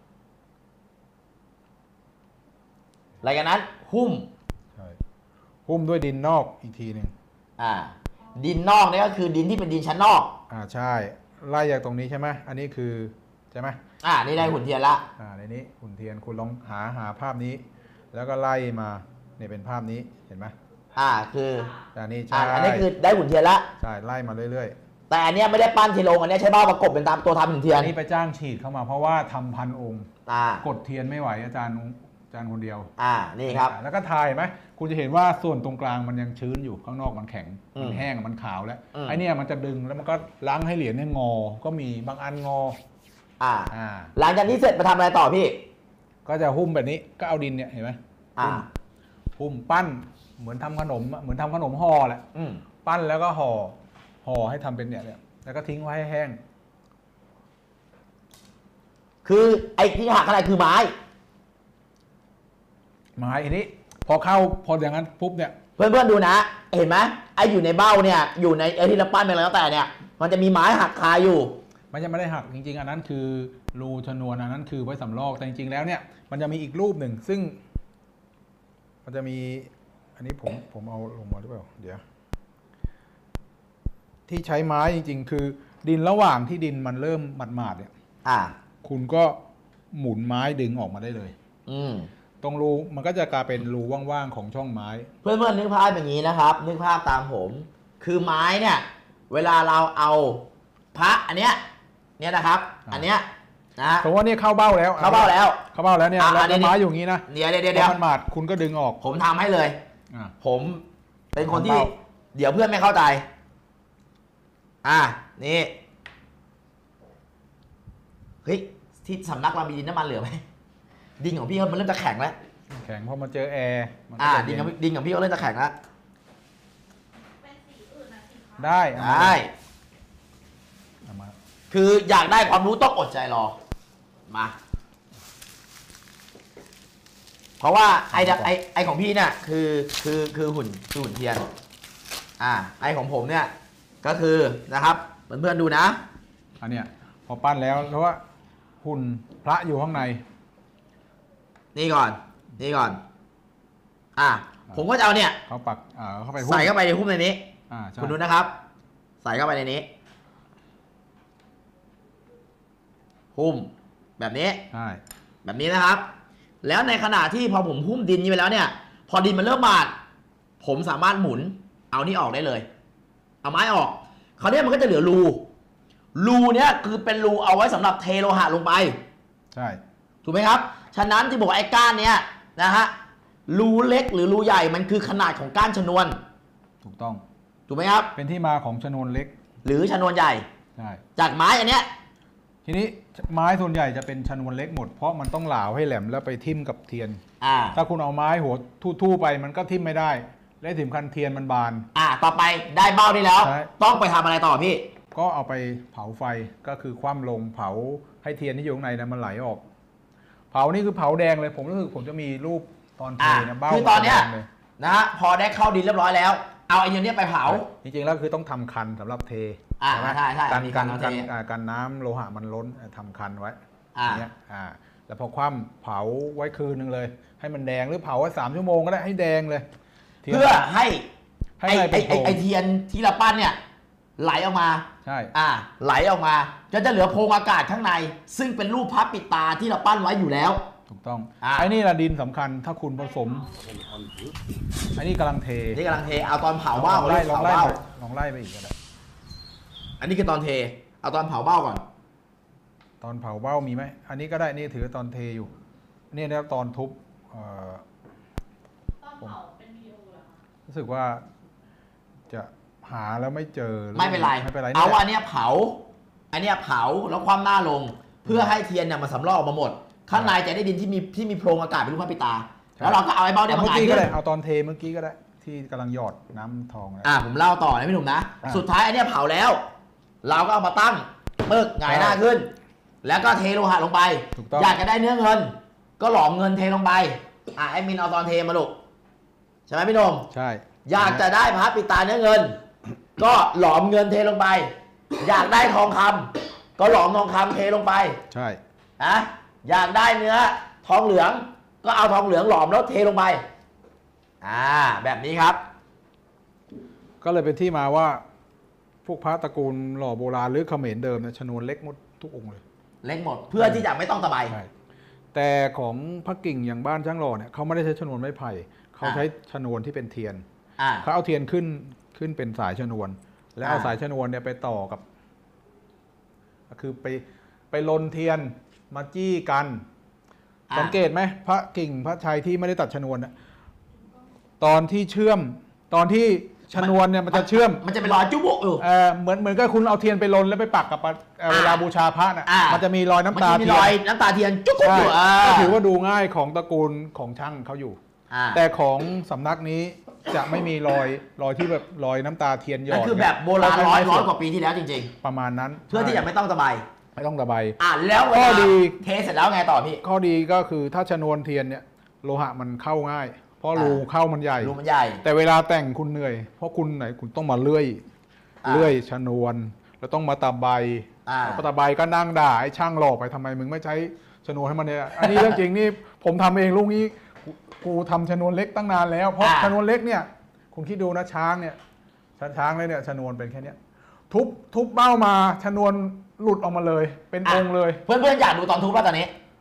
หลังจากนั้นหุ้มใช่หุ้มด้วยดินนอกอีกทีหนึ่งอ่าดินนอกนี่ก็คือดินที่เป็นดินชั้นนอกอ่าใช่ไล่จากตรงนี้ใช่ไหมอันนี้คือใช่ไหมอ่านี่ได้หุ่นเทียนละอ่าในนี้หุ่นเทียนคุณลองหาหาภาพนี้แล้วก็ไล่มาเนี่ยเป็นภาพนี้เห็นไหมอ่าคืออันนี้ใช่อันนี้คือได้หุ่นเทียนละใช่ไล่มาเรื่อยๆแต่อันนี้ไม่ได้ปั้นทีลงอันนี้ใช้เบ้าประกบเป็นตามตัวทำหุ่นเทียนอันนี้ไปจ้างฉีดเข้ามาเพราะว่าทำพันองค์กดเทียนไม่ไหวอาจารย์อาจารย์คนเดียวอ่านี่ครับแล้วก็ทายไหมคุณจะเห็นว่าส่วนตรงกลางมันยังชื้นอยู่ข้างนอกมันแข็งมันแห้งมันขาวแล้วไอ้นี่มันจะดึงแล้วมันก็ล้างให้เหรียญเนี่ยงอก็มีบางอันงออ่าอ่าหลังจากนี้เสร็จไปทำอะไรต่อพี่ก็จะหุ้มแบบนี้ก็เอาดินเนี่ยเห็นไหมอ่าหุ้มปั้นเหมือนทำขนมเหมือนทำขนมห่อแหละปั้นแล้วก็ห่อห่อให้ทำเป็นเนี่ยเนี่ยแล้วก็ทิ้งไว้ให้แห้งคือไอ้ที่หักอะไรคือไม้ไม้อันนี้พอเข้าพออย่างนั้นปุ๊บเนี่ยเพื่อนๆดูนะเห็นไหมไอ้อยู่ในเบ้าเนี่ยอยู่ในไอ้ที่เราปั้นไปแล้วแต่เนี่ยมันจะมีไม้หักคาอยู่มันจะไม่ได้หักจริงๆอันนั้นคือรูชนวนอันนั้นคือไว้สำรอกแต่จริงๆแล้วเนี่ยมันจะมีอีกรูปหนึ่งซึ่งมันจะมีอันนี้ผมผมเอาลงมาหรือเปล่าเดี๋ยวที่ใช้ไม้จริงๆคือดินระหว่างที่ดินมันเริ่มหมาดๆเนี่ยอ่าคุณก็หมุนไม้ดึงออกมาได้เลยอืมตรงรูมันก็จะกลายเป็นรูว่างๆของช่องไม้เพื่อนๆนึกภาพอย่างนี้นะครับ นึกภาพตามผม คือไม้เนี่ยเวลาเราเอาพระอันเนี้ยเนี่ยนะครับ อันเนี้ยนะสมมติว่านี่เข้าเบ้าแล้วเข้าเบ้าแล้วเข้าเบ้าแล้วเนี่ยอ่ะแล้วอันนี้ไม้อยู่อย่างนี้นะเดี๋ยวเดี๋ยวเดี๋เดี๋ยวมันบาดคุณก็ดึงออกผมทำให้เลยอ่ะผมเป็นคนที่ทำเบ้าเดี๋ยวเพื่อนไม่เข้าใจ อ่านี่เฮ้ยที่สำนักเรามีดินน้ำมันเหลือไหมดินของพี่มันเริ่มจะแข็งแล้วแข็งเพราะมันเจอแอร์มันก็อ่าจะดินเย็ของดินของพี่ก็เริ่มจะแข็งแล้วเป็นสีอื่นนะสีขาวได้เอามาได้เอามาคืออยากได้ความรู้ต้องอดใจรอมา เพราะว่าไอเดไอไอของพี่เนี่ยคือคือคือหุ่นคือหุ่นเทียน อ่า ไอของผมเนี่ยก็คือนะครับเพื่อนๆดูนะอันเนี้ยพอปั้นแล้วแล้วว่าหุ่นพระอยู่ข้างในนี่ก่อน นี่ก่อน อ่า ผมก็จะเอาเนี่ยเขาปักอ่าเข้าไปหุ้มใส่เข้าไปในหุ้มในนี้อ่าใช่คุณดูนะครับ ใส่เข้าไปในนี้ หุ้มแบบนี้ใช่แบบนี้นะครับ แล้วในขณะที่พอผมหุ้มดินนี้ไปแล้วเนี่ย พอดินมันเริ่มบาดผมสามารถหมุน เอานี่ออกได้เลย เอาไม้ออกคราวนี้มันก็จะเหลือรู รูเนี้ยคือเป็นรูเอาไว้สำหรับเทโลหะลงไปใช่ถูกไหมครับ ฉะนั้นที่บอกไอ้ก้านเนี้ยนะฮะ รูเล็กหรือรูใหญ่มันคือขนาดของก้านชนวนถูกต้องถูกไหมครับเป็นที่มาของชนวนเล็กหรือชนวนใหญ่ใช่จากไม้อันเนี้ยทีนี้ไม้ส่วนใหญ่จะเป็นชนวนเล็กหมดเพราะมันต้องเหลาให้แหลมแล้วไปทิ่มกับเทียนอ่าถ้าคุณเอาไม้หัวทู่ๆไปมันก็ทิ่มไม่ได้ และถึงคันเทียนมันบานอ่า ต่อไปได้เบ้านี้แล้วใช่ต้องไปทำอะไรต่อพี่ก็เอาไปเผาไฟก็คือคว่ำลงเผาให้เทียนที่อยู่ข้างในนะมันไหลออก เผานี่คือเผาแดงเลยผมรู้สึกผมจะมีรูปตอนเทอ่านะเบ้าคือตอนเนี้ยแดงเลยนะฮะ พอได้เข้าดินเรียบร้อยแล้ว เอาไอ้เนี้ยไปเผาจริงๆแล้วคือต้องทำคันสำหรับเทอ่าไหมใช่ใช่กันมีกักาน รเอาเทกันอ่ากันน้ำโลหะมันล้นทำคันไว้อ่าย่างเงี้ยอ่าแล้วพอคว่ำเผาไว้คืนนึงเลย ให้มันแดงหรือเผาไว้สามชั่วโมงก็ได้ให้แดงเลยทียนเพื่อให้ให้ไอ้อะไรเป็ไอ้นโพรงไอ้ไอ้เทียนที่เราปั้นเนี่ย ไหลออกมาใช่อ่า ไหลออกมาจะจะเหลือโพรงอากาศข้างใน ซึ่งเป็นรูปพระปิดตาที่เราปั้นไว้อยู่แล้วถูกต้องอ่าไอ้นี่ละดินสำคัญถ้าคุณผสมไอ้นี่กำลังเทนี่กำลังเท เอาตอนเผาลเบ้าองไล่ลองเผาไล่เบ้าไปลองไล่ไปอีกก็ได้อันนี้คือตอนเท เอาตอนเผาเบ้าก่อนตอนเผาเบ้ามีไหมอันนี้ก็ได้นี่ถือตอนเทอยู่นี่นะครับตอนทุบเอ่อตอนเผาเป็นวิดีโอเหรอคะรู้สึกว่าจะหาแล้วไม่เจอไม่เป็นไรไม่เป็นไรเอานี่แหละอันเนี้ยเผา อันเนี้ยเผาแล้วคว่ำหน้าลง เพื่อให้เทียนเนี่ยมันสำรอกออกมาหมด ข้างในจะได้ดินที่มีที่มีโพรงอากาศเป็นรูปพระปิดตา แล้วเราก็เอาไอ้เบ้าเนี่ยเอามาเมื่อหงายกี้ก็ขึ้นได้เอาตอนเทเมื่อกี้ก็ได้ ที่กำลังหยอดน้ำทองนะอ่าผมเล่าต่อนะพี่หนุ่มนะอ่าสุดท้ายอันเนี้ยเผาแล้ว เราก็เอามาตั้งปึ๊กหงายหน้าขึ้น แล้วก็เทโลหะลงไปถูกต้องอยากจะได้เนื้อเงิน ก็หลอมเงินเทลงไป อ่าไอ้มินเอาตอนเทมาลูกใช่ไหมพี่หนุ่มใช่อยากจะได้พระปิดตาเนื้อเงิน ก็หลอมเงินเทลงไป อยากได้ทองคำก็หลอมทองคำเทลงไปใช่นะอยากได้เนื้อทองเหลือง ก็เอาทองเหลืองหลอมแล้วเทลงไป อ่า แบบนี้ครับก็เลยเป็นที่มาว่า พวกพระตระกูลหล่อโบราณหรือเขมรเดิมเนี่ยชนวนเล็กหมดทุกองค์เลยเล็กหมดเพื่อที่จะไม่ต้องตะไบใช่แต่ของพระกิ่งอย่างบ้านช่างหล่อเนี่ยเขาไม่ได้ใช้ชนวนไม้ไผ่เขาอ่าใช้ชนวนที่เป็นเทียนอ่าเขาเอาเทียนขึ้นขึ้นเป็นสายชนวน แล้วเอาอ่าสายชนวนเนี่ยไปต่อกับคือไปไปลนเทียนมาจี้กันอ่าสังเกตไหมพระกิ่งพระชัยที่ไม่ได้ตัดชนวนน่ะตอนที่เชื่อม ตอนที่ชนวนเนี่ยมันจะเชื่อมมันจะเป็นรอยจุ๊บุอยู่เออเหมือนเหมือนกับคุณเอาเทียนไปลนแล้วไปปักกับปะเอ่อเวลาบูชาพระน่ะอ่ามัมันจะมีรอยน้ำตามันจะมีเทีรยอยนน้ำตาเทียนจุ๊บใช่อยู่อ่าก็ถือว่าดูง่ายของตระกูลของช่างเขาอยู่อ่าแต่ของสำนักนี้จะไม่มีรอยรอยที่แบบรอยน้ำตาเทียนหยนั่อน ดคือแบบโบราณเขร้อยใช้ร้อยไม้กว่าปีที่แล้วจริงประมาณนั้นๆ เพื่อที่จะไม่ต้องตะไบไม่ต้องระบายอ่าแล้วเวข้อลาดีเทเสร็จแล้วไงต่อพี่ข้อดีก็คือถ้าชนวนเทียนเนี่ยโลหะมันเข้าง่าย เพราะรูอ่าเข้ามันใหญ่รูมันใหญ่แต่เวลาแต่งคุณเหนื่อย เพราะคุณไหนคุณต้องมาเลื่อยอ่าเลื่อยชนวน แล้วต้องมาตะไบอ่าแล้วตะไบก็นั่งด่าไอ้ช่างหลอกไปทำไมมึงไม่ใช้ชนวนให้มันเนี่ยอันนี้เรื่องจริงนี่ผมทำเองลูกนี้กูกูทำชนวนเล็กตั้งนานแล้วเพราะอ่าชนวนเล็กเนี่ยคุณคิดดูนะช้างเนี่ยช้างเลยเนี่ยชนวนเป็นแค่เนี้ยทุบทุบเบ้ามาชนวนหลุดออกมาเลย เป็นองค์เลยเพื่อนๆอยากดูตอนทุบป่ะตอนนี้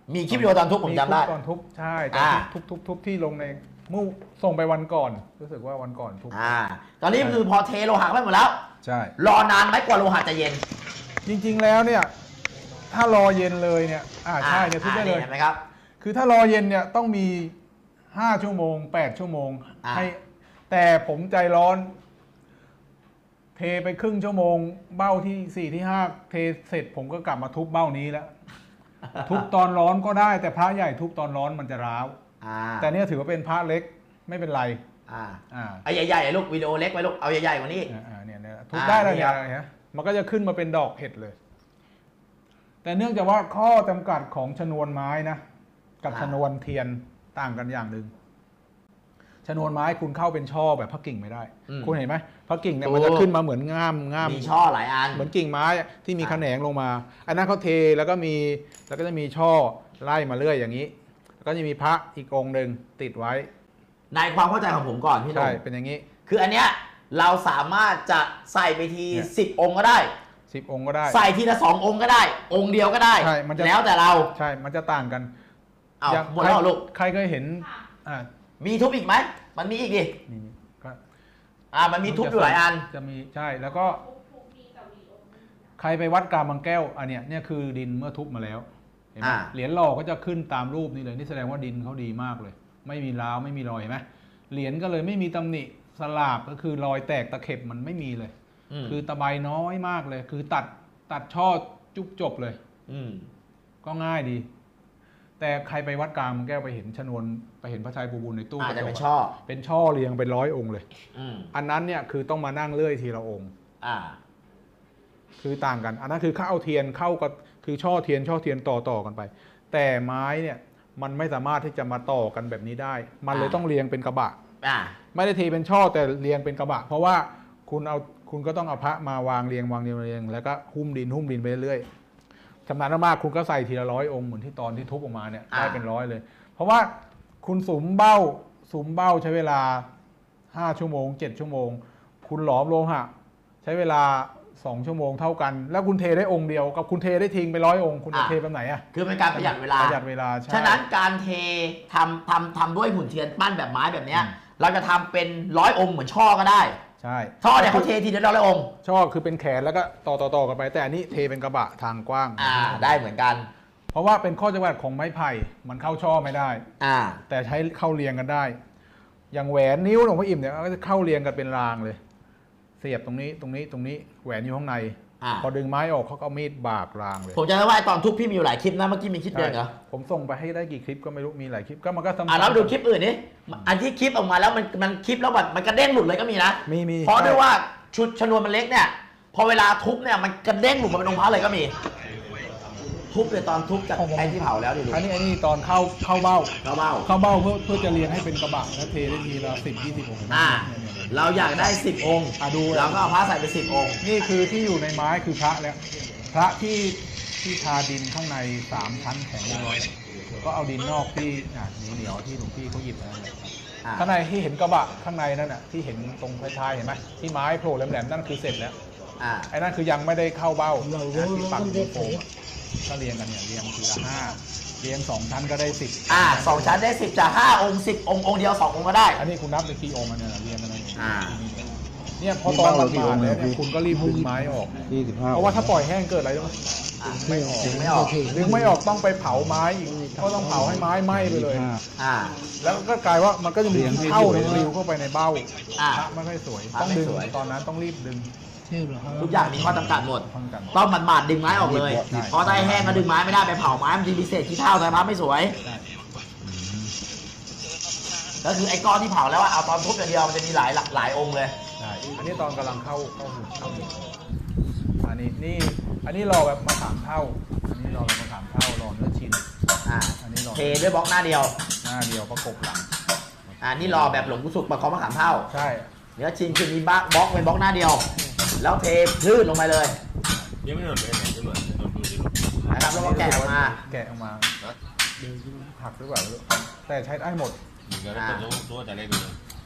มีคลิปวิดีโอตอนทุบผมจำได้ตอนทุบใช่ตอนทุบทุบทุบที่ลงในมู่ส่งไปวันก่อนรู้สึกว่าวันก่อนทุบอ่าตอนนี้คือพอเทโลหะไปหมดแล้วใช่รอนานไหมกว่าโลหะจะเย็นจริงๆแล้วเนี่ยถ้ารอเย็นเลยเนี่ยอ่าใช่เนี่ยทุบได้เลยเห็นไหมครับคือถ้ารอเย็นเนี่ยต้องมีห้าชั่วโมงแปดชั่วโมงให้แต่ผมใจร้อนเทไปครึ่งชั่วโมงเบ้าที่สี่ที่ห้าเทเสร็จผมก็กลับมาทุบเบ้านี้แล้วทุบตอนร้อนก็ได้แต่พระใหญ่ทุบตอนร้อนมันจะร้าวแต่เนี่ยถือว่าเป็นพระเล็กไม่เป็นไรอ่าอ่าไอ้ใหญ่ๆลูกวิดีโอเล็กไว้ลูกเอาใหญ่ๆกว่านี้อ่าเนี่ยเนี่ยทุบได้แล้วเนี่ยมันก็จะขึ้นมาเป็นดอกเห็ดเลยแต่เนื่องจากว่าข้อจำกัดของชนวนไม้นะกับชนวนเทียนต่างกันอย่างหนึ่งชนวนไม้คุณเข้าเป็นช่อแบบพระกิ่งไม่ได้คุณเห็นไหมพระกิ่งเนี่ยมันจะขึ้นมาเหมือนง่ามง่ามมีช่อหลายอันเหมือนกิ่งไม้ที่มีแขนงลงมาอันนั้นเขาเทแล้วก็มีแล้วก็จะมีช่อไล่มาเรื่อยอย่างนี้แล้วก็จะมีพระอีกองค์หนึ่งติดไว้ในความเข้าใจของผมก่อนพี่หนุ่มใช่เป็นอย่างนี้คืออันเนี้ยเราสามารถจะใส่ไปทีสิบองค์ก็ได้สิบองค์ก็ได้ใส่ทีละสององค์ก็ได้องค์เดียวก็ได้แล้วแต่เราใช่มันจะต่างกันเอาหมดแล้วลูกใครเคยเห็นอ่ามีทุบอีกไหมมันมีอีกดิก็อ่ามันมีทุบอยู่หลายอันจะมีใช่แล้วก็ใครไปวัดกาบางแก้วอันเนี้ยเนี่ยคือดินเมื่อทุบมาแล้วเห็นไหมเหรียญหล่อก็จะขึ้นตามรูปนี้เลยนี่แสดงว่าดินเขาดีมากเลยไม่มีร้าวไม่มีรอยเห็นไหมเหรียญก็เลยไม่มีตำหนิสลาบก็คือรอยแตกตะเข็บมันไม่มีเลยคือตะไบน้อยมากเลยคือตัดตัดช่อจุบจบเลยอืมก็ง่ายดีแต่ใครไปวัดกลางมันแก้วไปเห็นชนวนไปเห็นพระชัยภูบูลในตู้อาจจะเป็นช่อเป็นช่อเรียงเป็นร้อยองค์เลยอันนั้นเนี่ยคือต้องมานั่งเลื่อยทีละองค์อ่าคือต่างกันอันนั้นคือเข้าเอาเทียนเข้ากับคือช่อเทียนช่อเทียนต่อต่อกันไปแต่ไม้เนี่ยมันไม่สามารถที่จะมาต่อกันแบบนี้ได้มันเลยต้องเรียงเป็นกระบะไม่ได้เทเป็นช่อแต่เรียงเป็นกระบะเพราะว่าคุณเอาคุณก็ต้องเอาพระมาวางเรียงวางเรียงเรียงแล้วก็หุ้มดินหุ้มดินไปเรื่อยชำนาญมากคุณก็ใส่ทีละร้อยองค์เหมือนที่ตอนที่ทุบออกมาเนี่ยได้เป็นร้อยเลยเพราะว่าคุณสุมเบ้าสุมเบ้าใช้เวลาห้าชั่วโมงเจ็ดชั่วโมงคุณหลอมโลหะใช้เวลาสองชั่วโมงเท่ากันแล้วคุณเทได้องค์เดียวกับคุณเทได้ทิ้งไปร้อยองค์คุณจะเทแบบไหนอ่ะคือเป็นการประหยัดเวลาประหยัดเวลาฉะนั้นการเททำทำทำด้วยหุ่นเทียนปั้นแบบไม้แบบเนี้ยเราจะทำเป็นร้อยองค์เหมือนช่อก็ได้ใช่ช่อเนี่ยเขาเททีเดียวร้อยองค์ช่อคือเป็นแขนแล้วก็ต่อต่อต่อกันไปแต่อันนี้เทเป็นกระบะทางกว้างอ่าได้เหมือนกันเพราะว่าเป็นข้อจำกัดของไม้ไผ่มันเข้าช่อไม่ได้อ่าแต่ใช้เข้าเรียงกันได้อย่างแหวนนิ้วหลวงพ่ออิ่มเนี่ยก็จะเข้าเรียงกันเป็นรางเลยเสียบตรงนี้ตรงนี้ตรงนี้แหวนอยู่ข้างในพอดึงไม้ออกเขาก็มีดบากรางเลยผมจะได้ว่าตอนทุบพี่มีอยู่หลายคลิปนะเมื่อกี้มีคลิปเดียวเหรอผมส่งไปให้ได้กี่คลิปก็ไม่รู้มีหลายคลิปก็มันก็สำคัญอ่ะแล้วดูคลิปอื่นนี่อันที่คลิปออกมาแล้วมันมันคลิปแล้วแบบมันกระเด้งหลุดเลยก็มีนะมีมีเพราะด้วยว่าชุดชนวนมันเล็กเนี่ยพอเวลาทุบเนี่ยมันกระเด้งหลุดมาเป็นองค์พระเลยก็มีทุบเลยตอนทุบจากไอ้ที่เผาแล้วดิอันนี้อันนี้ตอนเข้าเข้าเบ้าเข้าเบ้าเข้าเบ้าเพื่อเพื่อจะเรียงให้เป็นกระบะแล้วเทได้ทีละสิบยี่สิบองค์อ่าเราอยากได้สิบองค์อ่ะดูเราก็เอาพระใส่ไปสิบองค์นี่คือที่อยู่ในไม้คือพระแล้วพระที่ที่ทาดินข้างในสามชั้นแข็งร้อยก็เอาดินนอกที่อ่ะเหนียวที่หลวงพี่เขาหยิบมาข้างในที่เห็นกระบะข้างในนั่นน่ะที่เห็นตรงท้ายๆเห็นไหมที่ไม้โผล่แหลมๆนั่นคือเสร็จแล้วอ่าไอ้นั่นคือยังไม่ได้เข้าเบ้าที่ปักที่โฟมก็เรียงกันเนี่ยเรียงทีละห้าเรียงสองชั้นก็ได้สิบอ่าสองชั้นได้สิบจากห้าองค์สิบองค์องค์เดียวสององค์ก็ได้อันนี้คุณนับเป็นกี่องค์อันนี้เรียงกันเลยอ่าเนี่ยพอตอนมันมาแล้วเนี่ยคุณก็รีบดึงไม้ออกเพราะว่าถ้าปล่อยแห้งเกิดอะไรต้องไม่ออกดึงไม่ออกดึงไม่ออกต้องไปเผาไม้อีกก็ต้องเผาให้ไม้ไหม้ไปเลยอ่าแล้วก็กลายว่ามันก็จะมีเข้าในริ้วเข้าไปในเบ้าไม่ค่อยสวยต้องดึงตอนนั้นต้องรีบดึงทุกอย่างมีข้อจำกัดหมดต้องหมาดๆดึงไม้ออกเลยเพราะถ้าแห้งก็ดึงไม้ไม่ได้ไปเผาไม้มันจะมีเศษขี้เถ้าใส่พระไม่สวยก็คือไอ้ก้อนที่เผาแล้วเอาตอนทุบอย่างเดียวมันจะมีหลายหลากหลายองค์เลยใช่อันนี้ตอนกำลังเข้าเข้าเข้าอันนี้นี่อันนี้รอแบบมะขามเท่าอันนี้รอแบบมะขามเท่ารอเนื้อชิ้นอ่าอันนี้รอเทด้วยบล็อกหน้าเดียวหน้าเดียวประกบหลังอ่านี่รอแบบหลวงปู่สุขประคองมะขามเท่าใช่เนื้อชิ้นคือมีบล็อกเป็นบล็อกหน้าเดียวแล้วเทพื้นลงไปเลยยังไม่หมดเลยใช่ไหมนะครับแล้วก็แกะออกมาแกะออกมาหักหรือเปล่าแต่ใช้ได้หมดตัวแต่เล็กเลย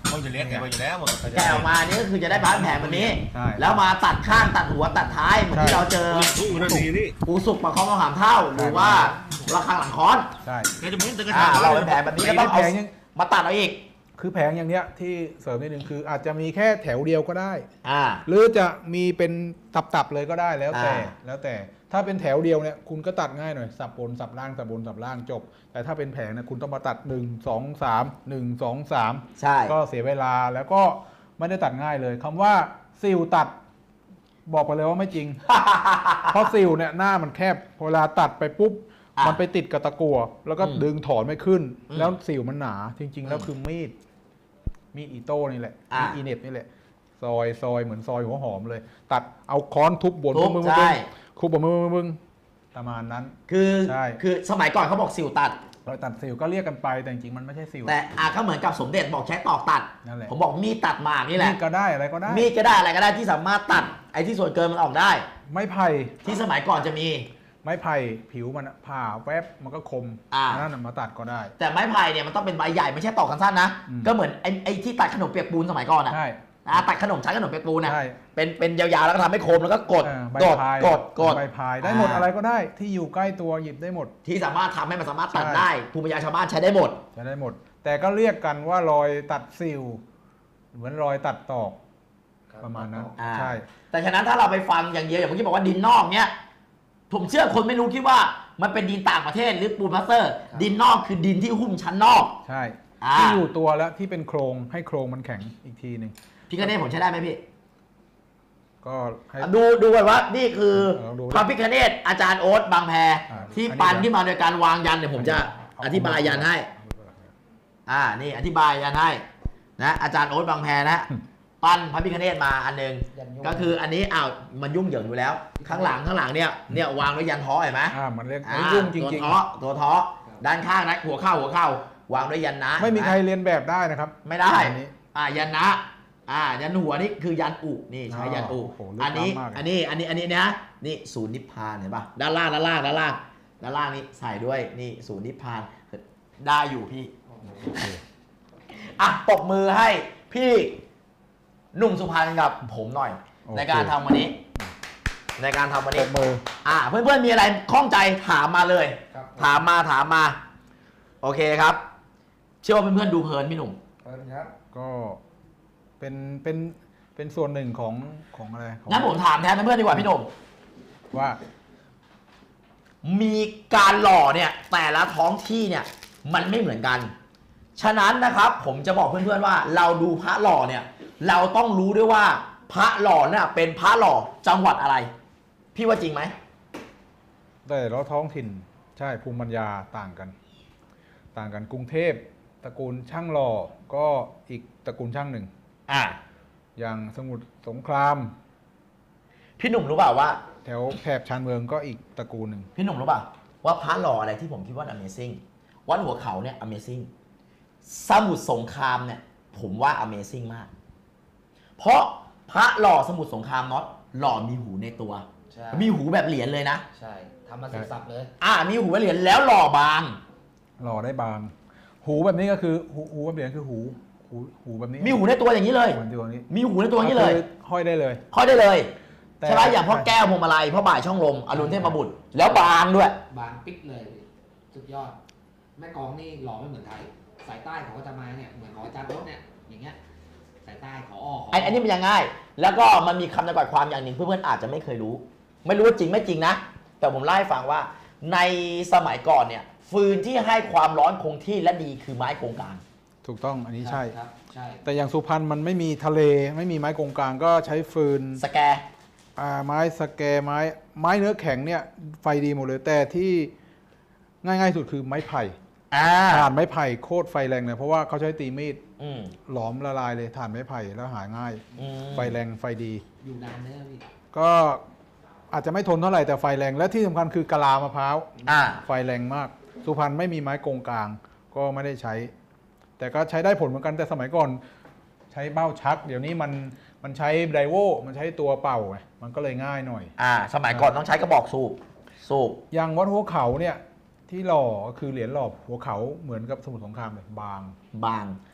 เขาจะเลี้ยงไงไปอยู่แล้วหมดแกะออกมานี่ก็คือจะได้พระแผงแบบนี้ใช่แล้วมาตัดข้างตัดหัวตัดท้ายเหมือนที่เราเจอทุกนาทีนี่ปูสุกปลาคองมะขามเท่าหรือว่าระฆังหลังค้อนใช่แกจะเหมือนตะกระอ่าถางเราเป็นแผงแบบนี้แล้วต้องเอาแผงยังมาตัดเอาอีกคือแผงอย่างเนี้ยที่เสริมนิดนึงคืออาจจะมีแค่แถวเดียวก็ได้อ่าหรือจะมีเป็นตับๆเลยก็ได้แล้วแต่อ่าแล้วแต่ถ้าเป็นแถวเดียวเนี่ยคุณก็ตัดง่ายหน่อยสับบนสับล่างสับบนสับล่างจบ แต่ถ้าเป็นแผงเนี่ยคุณต้องมาตัดหนึ่ง สอง สาม หนึ่ง สอง สามใช่ก็เสียเวลาแล้วก็ไม่ได้ตัดง่ายเลยคำว่าซิลตัดบอกไปเลยว่าไม่จริง เพราะซิลเนี่ยหน้ามันแคบพอเวลาตัดไปปุ๊บอ่ะมันไปติดกับตะกั่วแล้วก็อืมดึงถอนไม่ขึ้นอืมแล้วซิลมันหนาจริง ๆ แล้วอืมคือมีดมีดอีโต้นี่แหละอ่ะมีดอีเน็ตนี่แหละซอยซอยเหมือนซอยหัวหอมเลย ตัดเอาค้อนทุบบนทุบมึงใช่คุบบนมึงมึงมึงประมาณนั้นคือใช่คือสมัยก่อนเขาบอกสิวตัดรอยตัดซิลก็เรียกกันไปแต่จริงๆมันไม่ใช่ซิลแต่อาก็เหมือนกับสมเด็จบอกใช้ตอกตัดนั่นแหละผมบอกมีดตัดหมากนี่แหละมีดก็ได้อะไรก็ได้มีดก็ได้อะไรก็ได้ที่สามารถตัดไอ้ที่ส่วนเกินมันออกได้ไม้ไผ่ที่สมัยก่อนจะมีไม้ไผ่ผิวมันอะผ่าแวบมันก็คมอ่านั่นนะมาตัดก็ได้แต่ไม้ไผ่เนี่ยมันต้องเป็นใบใหญ่ไม่ใช่ตอกกันสั้นนะอืมก็เหมือนไอ้ไอ้ที่ตัดขนมเปียกปูนสมัยก่อนอ่ะใช่อ่าตัดขนมชั้นขนมเปียกปูนน่ะใช่เป็นเป็นยาวๆแล้วก็ทำให้คมแล้วก็กดเออใบกดพายกดกดใบพายได้หมดอ่าอะไรก็ได้ที่อยู่ใกล้ตัวหยิบได้หมดที่สามารถทำให้มันสามารถตัดใช่ได้ภูมิปัญญาชาวบ้านใช้ได้หมดใช้ได้หมด แต่ก็เรียกกันว่ารอยตัดซิลเหมือนรอยตัดตอกครับประมาณนั้นอ่าใช่แต่ฉะนั้นถ้าเราไปฟังอย่างเดียวอย่างเมื่อกี้บอกว่าดินนอกเนี่ยผมเชื่อคนไม่รู้คิดว่ามันเป็นดินต่างประเทศหรือปูนพลาสเตอร์ ดินนอกคือดินที่หุ้มชั้นนอกใช่อ่าที่อยู่ตัวแล้วที่เป็นโครงให้โครงมันแข็งอีกทีหนึ่งพี่กเนศผมใช้ได้ไหมพี่ก็ให้ดูดูกันว่านี่คือเออดูพระพิฆเนศอาจารย์โอ๊ตบางแพอ่าที่อันนี้ปันนะที่มาโดยการวางยันเดี๋ยวผมจะเอธิบายยันให้ อ่านี่อธิบายยันให้นะอาจารย์โอ๊ตบางแพนะ ปั้นพระพิฆเนศมาอันหนึงยันยุ่งก็คืออันนี้อ้าวมันยุ่งเหยิงอยู่แล้ว ข้างหลังข้างหลังเนี่ยเนี่ยวางไว้ยันท้อเห็นไหมอ่ามันเรียกอ่ามันยุ่งจตัวริงท้อตัวท้อด้านข้างนะหัวเข้าหัวเข้าวางด้วยยันนะๆ ไม่มีใครเห็นหเรียนแบบได้นะครับไม่ได้อันนี้อ่ายันนะอ่ายันหัวนี่คือยันอุนี่ใช้ยันอุโอ้โหลึกอันนี้ล้ำมากเลยอันนี้อันนี้อันนี้นะนี่ศูนย์นิพพานเห็นป่ะด้านล่างด้านล่างด้านล่างด้านล่างนี่ใส่ด้วยนี่ศูนย์นิพพานได้อยู่พี่อ่ะตบมือให้พี่หนุ่มสุพรรณกับผมหน่อยโอเคในการทำวันนี้ ในการทำวันตนี้บมืออ่าเพื่อนๆมีอะไรข้องใจถามมาเลยครับถามมาถามมา โอเคครับ เชื่อว่าเพื่อนๆดูเพลินพี่หนุ่มเปิดครับก็เป็นเป็นเป็นส่วนหนึ่งของของอะไรของงั้นผมถามแทนเพื่อนๆดีกว่าพี่หนุ่มว่ามีการหล่อเนี่ยแต่ละท้องที่เนี่ยมันไม่เหมือนกัน ฉะนั้นนะครับผมจะบอกเพื่อนๆว่าเราดูพระหล่อเนี่ยเราต้องรู้ด้วยว่าพระหล่อเนี่ยเป็นพระหล่อจังหวัดอะไร พี่ว่าจริงไหมแต่ละท้องถิ่นใช่ภูมิปัญญาต่างกัน ต่างกันกรุงเทพตระกูลช่างหล่อก็อีกตระกูลช่างหนึ่งอ่าอย่างสมุทรสงครามพี่หนุ่มรู้เปล่าว่าแถวแถบชานเมืองก็อีกตระกูลหนึ่งพี่หนุ่มรู้เปล่าว่าพระหล่ออะไรที่ผมคิดว่า Amazing วัดหัวเขาเนี่ย Amazing สมุทรสงครามเนี่ยผมว่า Amazing มาก เพราะพระหล่อสมุทรสงครามน็อตหล่อมีหูในตัวใช่มีหูแบบเหรียญเลยนะใช่ทำมาสิบสับเลยอ่ามีหูแบบเหรียญแล้วหล่อบางหล่อได้บาง หูแบบนี้ก็คือหูหูแบบเหรียญคือหูหูหูแบบนี้มีหูในตัวอย่างนี้เลยเหมือนตัวนี้มีหูในตัวอย่างนี้เลยก็คือห้อยได้เลยค่อยได้เลยแต่ใช่ไหมอย่างพ่อแก้วพวงมาลัยพ่อบ่ายช่องลมอรุณเทพบุตรแล้วบางด้วยบางปิ๊กเลยพี่สุดยอด แม่กองนี่หล่อไม่เหมือนไทย สายใต้เขาก็จะมาเนี่ยเหมือนของอาจารย์รถเนี่ยอย่างเงี้ยสายใต้ขออ้อขอไอ้อันนี้มันยังง่าย แล้วก็มันมีคำจำกัดความอย่างหนึ่งเพื่อนๆอาจจะไม่เคยรู้ ไม่รู้ว่าจริงไม่จริงนะ แต่ผมเล่าให้ฟังว่า ในสมัยก่อนเนี่ยฟืนที่ให้ความร้อนคงที่และดีคือไม้โกงกลางถูกต้องอันนี้ใช่ครับใช่แต่อย่างสุพรรณมันไม่มีทะเลไม่มีไม้กงกลางก็ใช้ฟืนสแกร์อ่าไม้สแกร์ไม้ไม้เนื้อแข็งเนี่ยไฟดีหมดเลยแต่ที่ง่ายๆสุดคือไม้ไผ่อ่าถ่านไม้ไผ่โคตรไฟแรงเลยเพราะว่าเขาใช้ตีมีดอืมหลอมละลายเลยถ่านไม้ไผ่แล้วหาง่ายอืมไฟแรงไฟดีอยู่นานเลยนะพี่ก็อาจจะไม่ทนเท่าไหร่แต่ไฟแรงและที่สำคัญคือกะลามะพร้าวอ่าไฟแรงมาก สุพรรณไม่มีไม้กงกลางก็ไม่ได้ใช้ แต่ก็ใช้ได้ผลเหมือนกันแต่สมัยก่อนใช้เบ้าชัก เดี๋ยวนี้มันมันใช้ไดโวมันใช้ตัวเป่าไงมันก็เลยง่ายหน่อยอ่า สมัยก่อนต้องใช้กระบอกสูบสูบอย่างวัดหัวเขาเนี่ยที่หล่อคือเหรียญหล่อหัวเขาเหมือนกับสมุทรสงครามเลยบางบาง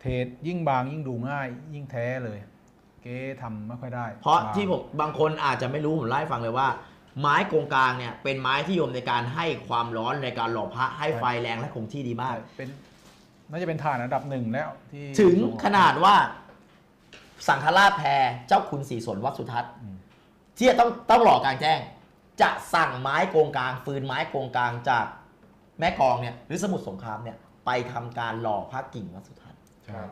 เทศยิ่งบางยิ่งดูง่าย ยิ่งแท้เลย เก๊ทำไม่ค่อยได้เพราะบงที่ผมบางคนอาจจะไม่รู้ผมเล่าให้ฟังเลยว่า ไม้โกงกลางเนี่ยเป็นไม้ที่นิยมในการให้ความร้อนในการหล่อพระให้ไฟแรงและคงที่ดีมากเป็นน่าจะเป็นฐานอันดับหนึ่งแล้วที่ถึงส่ออกขนาดว่าสังฆราชแพรเจ้าคุณศรีสนวัดสุทัศน์อืมที่จะต้องต้องหล่อกลางแจ้ง จะสั่งไม้โกงกลางฟืนไม้โกงกลางจากแม่กลองเนี่ยหรือสมุทรสงครามเนี่ยไปทำการหล่อพระกิ่งวัดสุทัศน์ครับ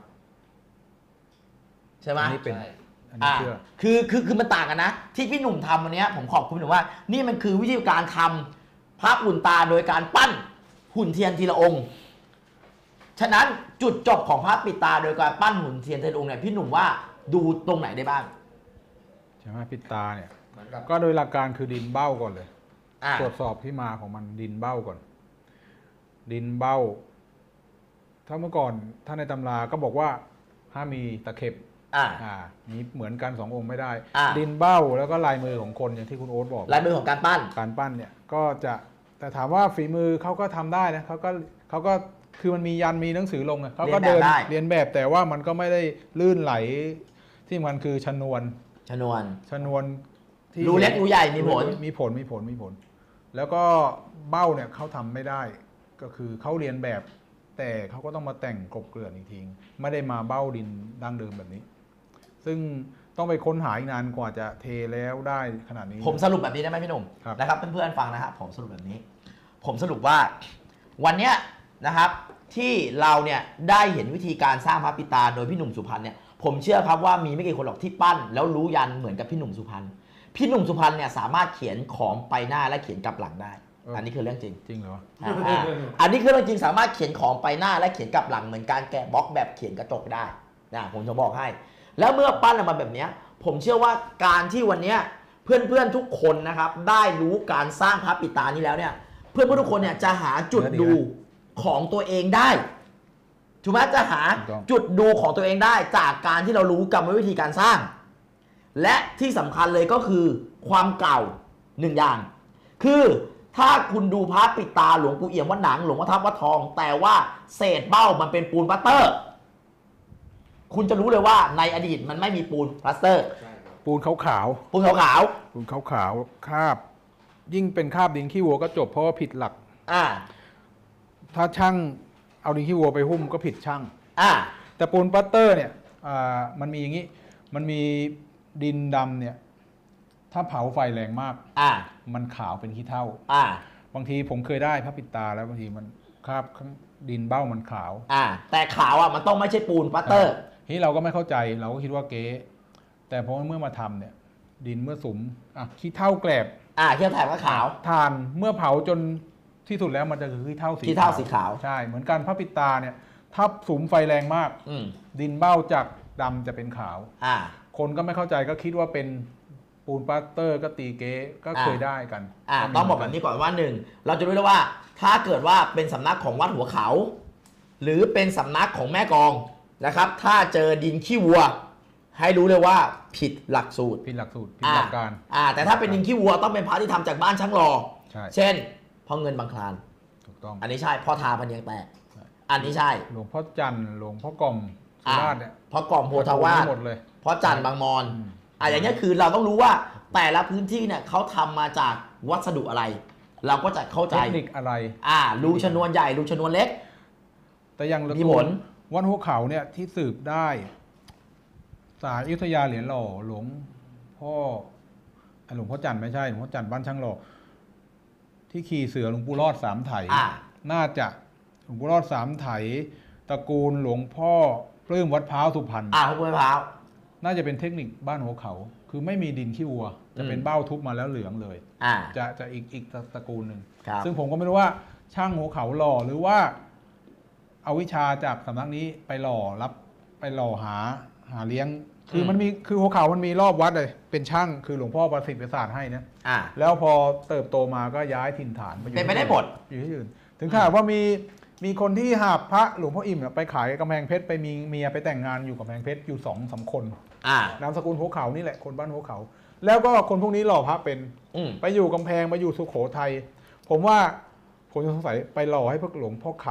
ใช่ไหมอันนี้เป็นใช่อันนี้อ่าเชื่อคือคือคือมันต่างกันนะ ที่พี่หนุ่มทำวันเนี้ยผมขอบคุณพี่หนุ่มว่า นี่มันคือวิธีการทำพระอุ่นตาโดยการปั้นหุ่นเทียนทีละองค์ ฉะนั้นจุดจบของพระปิดตาโดยการปั้นหุ่นเทียนทีละองค์เนี่ยพี่หนุ่มว่าดูตรงไหนได้บ้างใช่ไหมปิดตาเนี่ยเหมือนกับก็โดยหลักการคือดินเบ้าก่อนเลยอ่าตรวจสอบที่มาของมันดินเบ้าก่อน ดินเบ้า ถ้าเมื่อก่อนท่านในตำราก็บอกว่าห้ามมีตะเข็บอ่าอ่ามีเหมือนกันสององค์ไม่ได้อ่าดินเบ้าแล้วก็ลายมือของคนอย่างที่คุณโอ๊ตบอกลายมือของการปั้นการปั้นเนี่ยก็จะแต่ถามว่าฝีมือเขาก็ทำได้นะเขาก็เขาก็คือมันมียันมีหนังสือลงอะเขาก็เรียนแบบเดินได้เรียนแบบแต่ว่ามันก็ไม่ได้ลื่นไหลที่สำคัญคือชนวนชนวนชนวนที่รูเล็กรูใหญ่มีผลมีผลมีผลมีผล แล้วก็เบ้าเนี่ยเขาทำไม่ได้ ก็คือเขาเรียนแบบ แต่เขาก็ต้องมาแต่งกลบเกลื่อนอีกทีไม่ได้มาเบ้าดินดั้งเดิมแบบนี้ ซึ่งต้องไปค้นหาอีกนานกว่าจะเทแล้วได้ขนาดนี้ผมสรุปแบบนี้ได้ไหมพี่หนุ่มครับนะครับเพื่อนๆฟังนะครับผมสรุปแบบนี้ ผมสรุปว่าวันเนี้ยนะครับที่เราเนี่ยได้เห็นวิธีการสร้างพระปิตาโดยพี่หนุ่มสุพรรณเนี่ยผมเชื่อครับว่ามีไม่กี่คนหรอกที่ปั้น แล้วรู้ยันเหมือนกับพี่หนุ่มสุพรรณพี่หนุ่มสุพรรณเนี่ยสามารถเขียนของไปหน้าและเขียนกลับหลังได้ อันนี้คือเรื่องจริงจริงเหรออ่าอ่าอันนี้คือเรื่องจริงสามารถเขียนของไปหน้าและเขียนกลับหลังเหมือนการแกะบล็อกแบบเขียนกระจกได้นะผมจะบอกให้ แล้วเมื่อปั้นออกมาแบบเนี้ยผมเชื่อว่าการที่วันเนี้ยเพื่อนๆทุกคนนะครับได้รู้การสร้างพระปิตานี้แล้วเนี่ยเพื่อนๆทุกคนเนี่ยจะหาจุดดูของตัวเองได้ถูกไหมจะหาถูกต้องจุดดูของตัวเองได้จากการที่เรารู้กรรมวิธีการสร้าง และที่สำคัญเลยก็คือความเก่าหนึ่งอย่าง คือถ้าคุณดูพระปิดตาหลวงปู่เอี่ยมวัดหนังหลวงพ่อทับวัดทอง แต่ว่าเศษเบ้ามันเป็นปูนพลาสเตอร์ คุณจะรู้เลยว่าในอดีตมันไม่มีปูนพลาสเตอร์ใช่ครับปูนขาวปูนขาวๆปูนขาวๆคราบ ยิ่งเป็นคราบดินขี้วัวก็จบเพราะว่าผิดหลักๆอ่าถ้าช่างเอาดินขี้วัวไปหุ้มก็ผิดช่างอ่าแต่ปูนปัตเตอร์เนี่ยอ่ามันมีอย่างนี้ มันมีดินดำเนี่ย ถ้าเผาไฟแรงมากอ่ามันขาวเป็นขี้เถ้าอ่าบางทีผมเคยได้พระปิดตาแล้วบางทีมันคราบข้างดินเบ้ามันขาวอ่า แต่ขาวอ่ะมันต้องไม่ใช่ปูนพลาสเตอร์ทีนี้เราก็ไม่เข้าใจเราก็คิดว่าเก๊แต่พอเมื่อมาทำเนี่ย ดินเมื่อสุมอ่ะขี้เถ้าแกลบอ่าเขี้ยวแถบก็ขาวทานเมื่อเผาจนที่สุดแล้วมันจะคือขี้เถ้าสีขี้เถ้าสีขาวใช่เหมือนกันพระปิดตาเนี่ยถ้าสุมไฟแรงมากอืมดินเบ้าจากดำจะเป็นขาวอ่าคนก็ไม่เข้าใจก็คิดว่าเป็นปูนปลาสเตอร์ก็ตีเก๊ก็เคยได้กันอ่าต้องบอกแบบนี้ก่อนว่าหนึ่งเราจะรู้แล้วว่าถ้าเกิดว่าเป็นสำนักของวัดหัวเขา หรือเป็นสำนักของแม่กองนะครับ ถ้าเจอดินขี้วัว ให้รู้เลยว่าผิดหลักสูตรผิดหลักสูตรผิดหลักการอ่าแต่ถ้าเป็นดินขี้วัวต้องเป็นพระที่ทำจากบ้านช่างรอใช่เช่นพ่อเงินบางคลานถูกต้องอันนี้ใช่พ่อทาพันยังแตกอันนี้ใช่หลวงพ่อจันทร์หลวงพ่อกรมสุอ่าราษฎร์เนี่ยพ่อกล่อมโพธาวาสหมดเลยพ่อจันทร์บางมอนอืมอ่ะอย่างนี้ยคือเราต้องรู้ว่าแต่ละพื้นที่เนี่ยเขาทำมาจากวัสดุอะไร เราก็จะเข้าใจเทคนิคอะไรอ่ารูชนวนใหญ่รูชนวนเล็กแต่อยังมีผลวัดหัวเขาเนี่ยที่สืบได้ สายอยุธยาเหรียญหล่อหลวงพ่อไอ้หลวงพ่อจันทร์ไม่ใช่หลวงพ่อจันทร์บ้านช่างหล่อที่ขี่เสือหลวงปู่รอดสามไถอ่าน่าจะหลวงปู่รอดสามไถตระกูลหลวงพ่อปลื้มวัดพร้าวสุพรรณอ่าพวกมะพร้าวน่าจะเป็นเทคนิคบ้านหัวเขา คือไม่มีดินขี้วัว จะเป็นอืมเบ้าทุบมาแล้วเหลืองเลยอ่าจะจะอีกอีกตระกูลหนึ่งครับซึ่งผมก็ไม่รู้ว่าช่างหัวเขาหล่อหรือว่า เอาวิชาจากสำนักนี้ไปหล่อรับไปหล่อหาหาเลี้ยง คือมันมีคือหัวเขามันมีรอบวัดเลยเป็นช่างคือหลวงพ่อประสิทธิ์ประสาทให้นะอ่าแล้วพอเติบโตมาก็ย้ายถิ่นฐานไปอยู่เป็นไปได้หมดอยู่ที่อื่นถึงขนาดว่ามีมีคนที่หาบพระหลวงพ่ออิ่มเนี่ยไปขายกำแพงเพชรไปมีเมียไปแต่งงานอยู่กำแพงเพชรอยู่สองสามคนอ่านามสกุลหัวเขานี่แหละคนบ้านหัวเขา แล้วก็คนพวกนี้หล่อพระเป็นอืมไปอยู่กำแพงไปอยู่สุโขทัยผมว่าผมสงสัยไปหล่อให้พวกหลวงพ่อข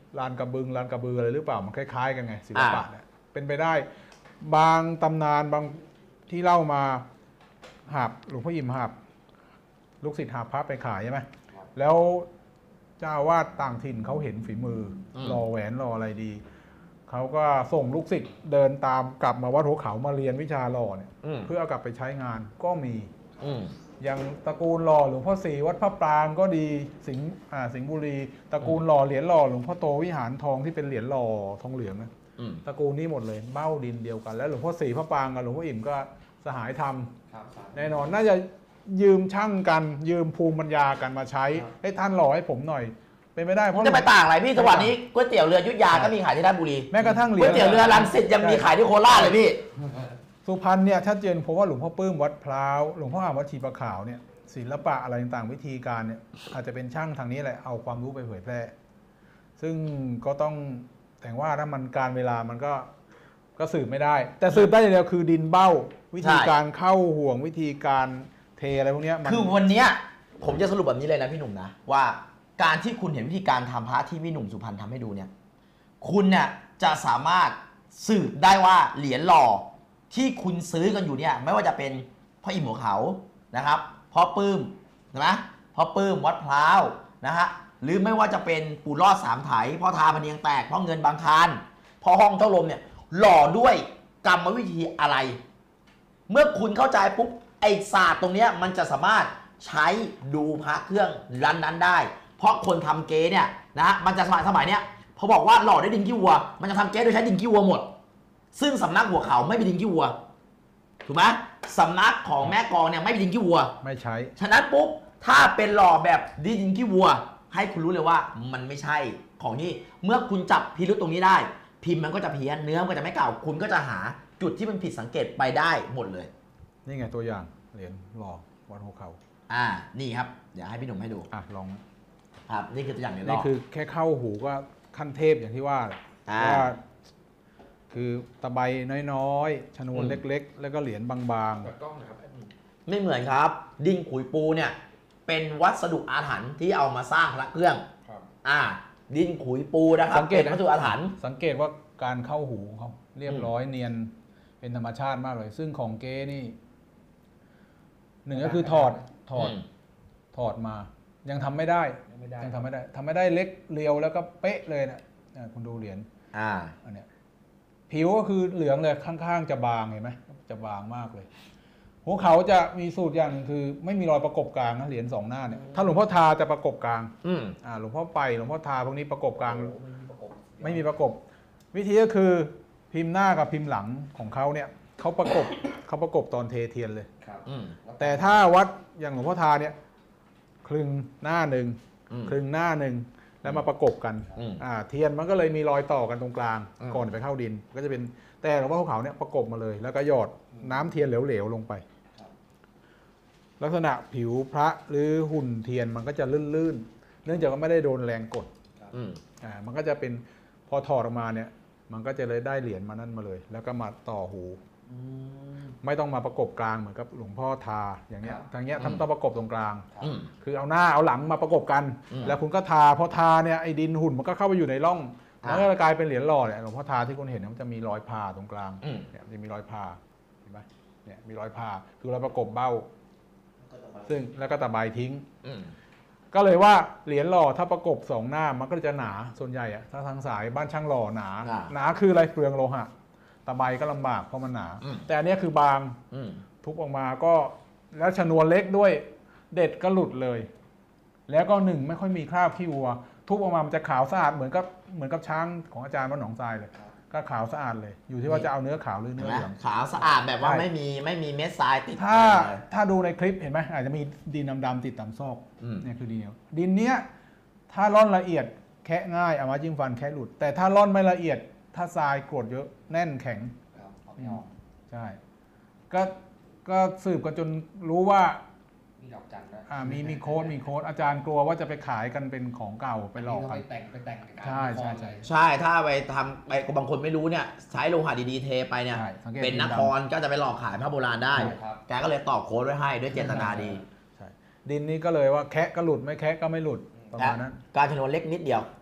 ลานกระบึงลานกระบืออะไรหรือเปล่ามันคล้ายๆกันไงศิลปะเนี่ยเป็นไปได้บางตำนานบางที่เล่ามาหาบหลวงพ่ออิ่มหาบลูกศิษย์หาบพระไปขายใช่ไหมแล้วเจ้าวาดต่างถิ่นเขาเห็นฝีมือรอแหวนรออะไรดีเขาก็ส่งลูกศิษย์เดินตามกลับมาวัดหัวเขามาเรียนวิชาหล่อเนี่ยเพื่อเอากลับไปใช้งานก็มีอย่างตระกูลหล่อหลวงพ่อศรีวัดพระปรางก็ดีสิงห์อ่าสิงห์บุรีตระกูลหล่อเหรียญหล่อหลวงพ่อโตวิหารทองที่เป็นเหรียญหล่อทองเหลืองนะตระกูลนี้หมดเลยเบ้าดินเดียวกันแล้วหลวงพ่อศรีพระปรางกับหลวงพ่ออิ่มก็สหายธรรมแน่นอนน่าจะยืมช่างกันยืมภูมิปัญญากันมาใช้ให้ท่านหล่อให้ผมหน่อยเป็นไม่ได้เพราะจะไปต่างอะไรพี่จังหวัดนี้ก๋วยเตี๋ยวเรือยุทธยาก็มีขายที่ราชบุรีแม้กระทั่งเหรีก๋ยวยญเตี๋ยวเรือรังสิตยังมีขายที่โคราชเลยพี่สุพรรณเนี่ยชัดเจนเพราะว่าหลวงพ่อปื้มวัดพร้าวหลวงพ่ออามวัดชีประขาวเนี่ยศิลปะอะไรต่างๆวิธีการเนี่ยอาจจะเป็นช่างทางนี้แหละเอาความรู้ไปเผยแพร่ซึ่งก็ต้องแต่ว่าถ้ามันการเวลามันก็ก็สืบไม่ได้แต่สืบได้อย่างเดียวคือดินเบ้าวิธีการเข้าห่วงวิธีการเทอะไรพวกนี้คือวันนี้ผมจะสรุปแบบนี้เลยนะพี่หนุ่มนะว่าการที่คุณเห็นวิธีการทำพระที่พี่หนุ่มสุพรรณทำให้ดูเนี่ยคุณเนี่ยจะสามารถสืบได้ว่าเหรียญหล่อที่คุณซื้อกันอยู่เนี่ยไม่ว่าจะเป็นพ่ออิ่มหัวเขานะครับพ่อปื้มใช่ไหมพ่อปื้มวัดพร้าวนะฮะหรือไม่ว่าจะเป็นปู่รอดสามไถพ่อทาพเนียงแตกพ่อเงินบางคานพ่อห้องเจ้าลมเนี่ยหล่อด้วยกรรมวิธีอะไรเมื่อคุณเข้าใจปุ๊บไอ้ศาสตร์ตรงนี้มันจะสามารถใช้ดูพระเครื่องรันนั้นได้เพราะคนทำเก๊เนี่ยนะมันจะสมัยสมัยเนี้ยพอบอกว่าหล่อด้วยดินขี้วัวมันจะทำเก๊โดยใช้ดินขี้วัวหมดซึ่งสำนักหัวเขาไม่มีดินขี้วัวถูกไหมสำนักของแม่กองเนี่ยไม่มีดินขี้วัวไม่ใช้ฉะนั้นปุ๊บถ้าเป็นหล่อแบบดินขี้วัวให้คุณรู้เลยว่ามันไม่ใช่ของนี่เมื่อคุณจับพิรุธตรงนี้ได้พิมพ์มันก็จะเพี้ยนเนื้อมันก็จะไม่เก่าคุณก็จะหาจุดที่มันผิดสังเกตไปได้หมดเลยนี่ไงตัวอย่างเหรียญหล่อวัดหัวเขาอ่านี่ครับเดี๋ยวให้พี่หนุ่มให้ดูอ่ะลองครับนี่คือตัวอย่างเหรียญหล่อนี่คือแค่เข้าหูก็ขั้นเทพอย่างที่ว่าว่าคือตะไบน้อยๆชนวนเล็กๆแล้วก็เหรียญบางๆไม่เหมือนครับดิ้งขุยปูเนี่ยเป็นวัสดุอาถรรพ์ที่เอามาสร้างพระเครื่องอ่าดิ้งขุยปูนะครับสังเกตวัสดุอาถรรพ์สังเกตว่าการเข้าหูเขาเรียบร้อยเนียนเป็นธรรมชาติมากเลยซึ่งของเก๊นี่หนึ่งก็คือถอดถอดถอดมายังทำไม่ได้ยังทำไม่ได้ทำไม่ได้เล็กเรียวแล้วก็เป๊ะเลยนะคุณดูเหรียญอ่าอันเนี้ยผิวก็คือเหลืองเลยข้างๆจะบางเห็นไหมจะบางมากเลยหัวเขาจะมีสูตรอย่างหนึ่งคือไม่มีรอยประกบกลางนะเหรียญสองหน้าเนี่ยถ้าหลวงพ่อทาจะประกบกลางอืมอ่าหลวงพ่อไปหลวงพ่อทาพวกนี้ประกบกลางไม่มีประกบวิธีก็คือพิมพ์หน้ากับพิมพ์หลังของเขาเนี่ยเขาประกบเขาประกบตอนเทเทียนเลยแต่ถ้าวัดอย่างหลวงพ่อทาเนี่ยคลึงหน้าหนึ่งคลึงหน้าหนึ่งแล้วมาประกบกันอ่าเทียนมันก็เลยมีรอยต่อกันตรงกลางก่อนไปเข้าดินก็จะเป็นแต่หลวงพ่อเขาเนี่ยประกบมาเลยแล้วก็หยอดน้ำเทียนเหลวๆลงไปลักษณะผิวพระหรือหุ่นเทียนมันก็จะลื่นๆเนื่องจากว่าไม่ได้โดนแรงกดอ่ามันก็จะเป็นพอถอดออกมาเนี่ยมันก็จะเลยได้เหรียญมานั่นมาเลยแล้วก็มาต่อหูไม่ต้องมาประกบกลางเหมือนกับหลวงพ่อทาอย่างเงี้ยทางเงี้ยทำต้องประกบตรงกลางคือเอาหน้าเอาหลังมาประกบกันแล้วคุณก็ทาพอทาเนี่ยไอ้ดินหุ่นมันก็เข้าไปอยู่ในร่องแล้วก็กลายเป็นเหรียญหล่อเนี่ยหลวงพ่อทาที่คุณเห็นมันจะมีรอยผ่าตรงกลางเนี่ยจะมีรอยผ่าเห็นไหมเนี่ยมีรอยผ่าคือเราประกบเบ้าซึ่งแล้วก็ตะไบทิ้งก็เลยว่าเหรียญหล่อถ้าประกบสองหน้ามันก็จะหนาส่วนใหญ่อะถ้าทางสายบ้านช่างหล่อหนาหนาคืออะไรเปลืองโลหะตะไบก็ลำบากเพราะมันหนาแต่อันนี้คือบางทุบออกมาก็แล้วชนวนเล็กด้วยเด็ดก็หลุดเลยแล้วก็หนึ่งไม่ค่อยมีคราบขี้วัวทุบออกมามันจะขาวสะอาดเหมือนกับเหมือนกับช้างของอาจารย์วัดหนองทรายเลยก็ขาวสะอาดเลยอยู่ที่ว่าจะเอาเนื้อขาวหรือเนื้อเหลืองขาวสะอาดแบบว่าไม่มีไม่มีเม็ดทรายติดถ้าถ้าดูในคลิปเห็นไหมอาจจะมีดินดำๆติดตามซอกเนี่ยคือดินเหนียวดินเนี้ยถ้าร่อนละเอียดแคะง่ายเอามาจิ้มฟันแคะหลุดแต่ถ้าร่อนไม่ละเอียดถ้าทรายกรดเยอะแน่นแข็งใช่ก็ก็สืบกันจนรู้ว่ามีดอกจันทร์อ่ามีมีโค้ดมีโค้ดอาจารย์กลัวว่าจะไปขายกันเป็นของเก่าไปหลอกไปแต่งไปแต่งใช่ใช่ใช่ใช่ถ้าไปทำไปบางคนไม่รู้เนี่ยใช้โลหะดีๆเทไปเนี่ยเป็นนครก็จะไปหลอกขายพระโบราณได้แกก็เลยตอกโค้ดไว้ให้ด้วยเจตนาดีใช่ดินนี้ก็เลยว่าแคะก็หลุดไม่แคะก็ไม่หลุดประมาณนั้นการชนวนเล็กนิดเดียว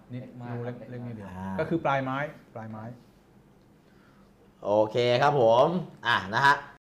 นิดเล็กมากรูเล็กครับเล็กนิดเดียวอ่าก็คือปลายไม้ปลายไม้โอเคครับผมอ่ะนะฮะ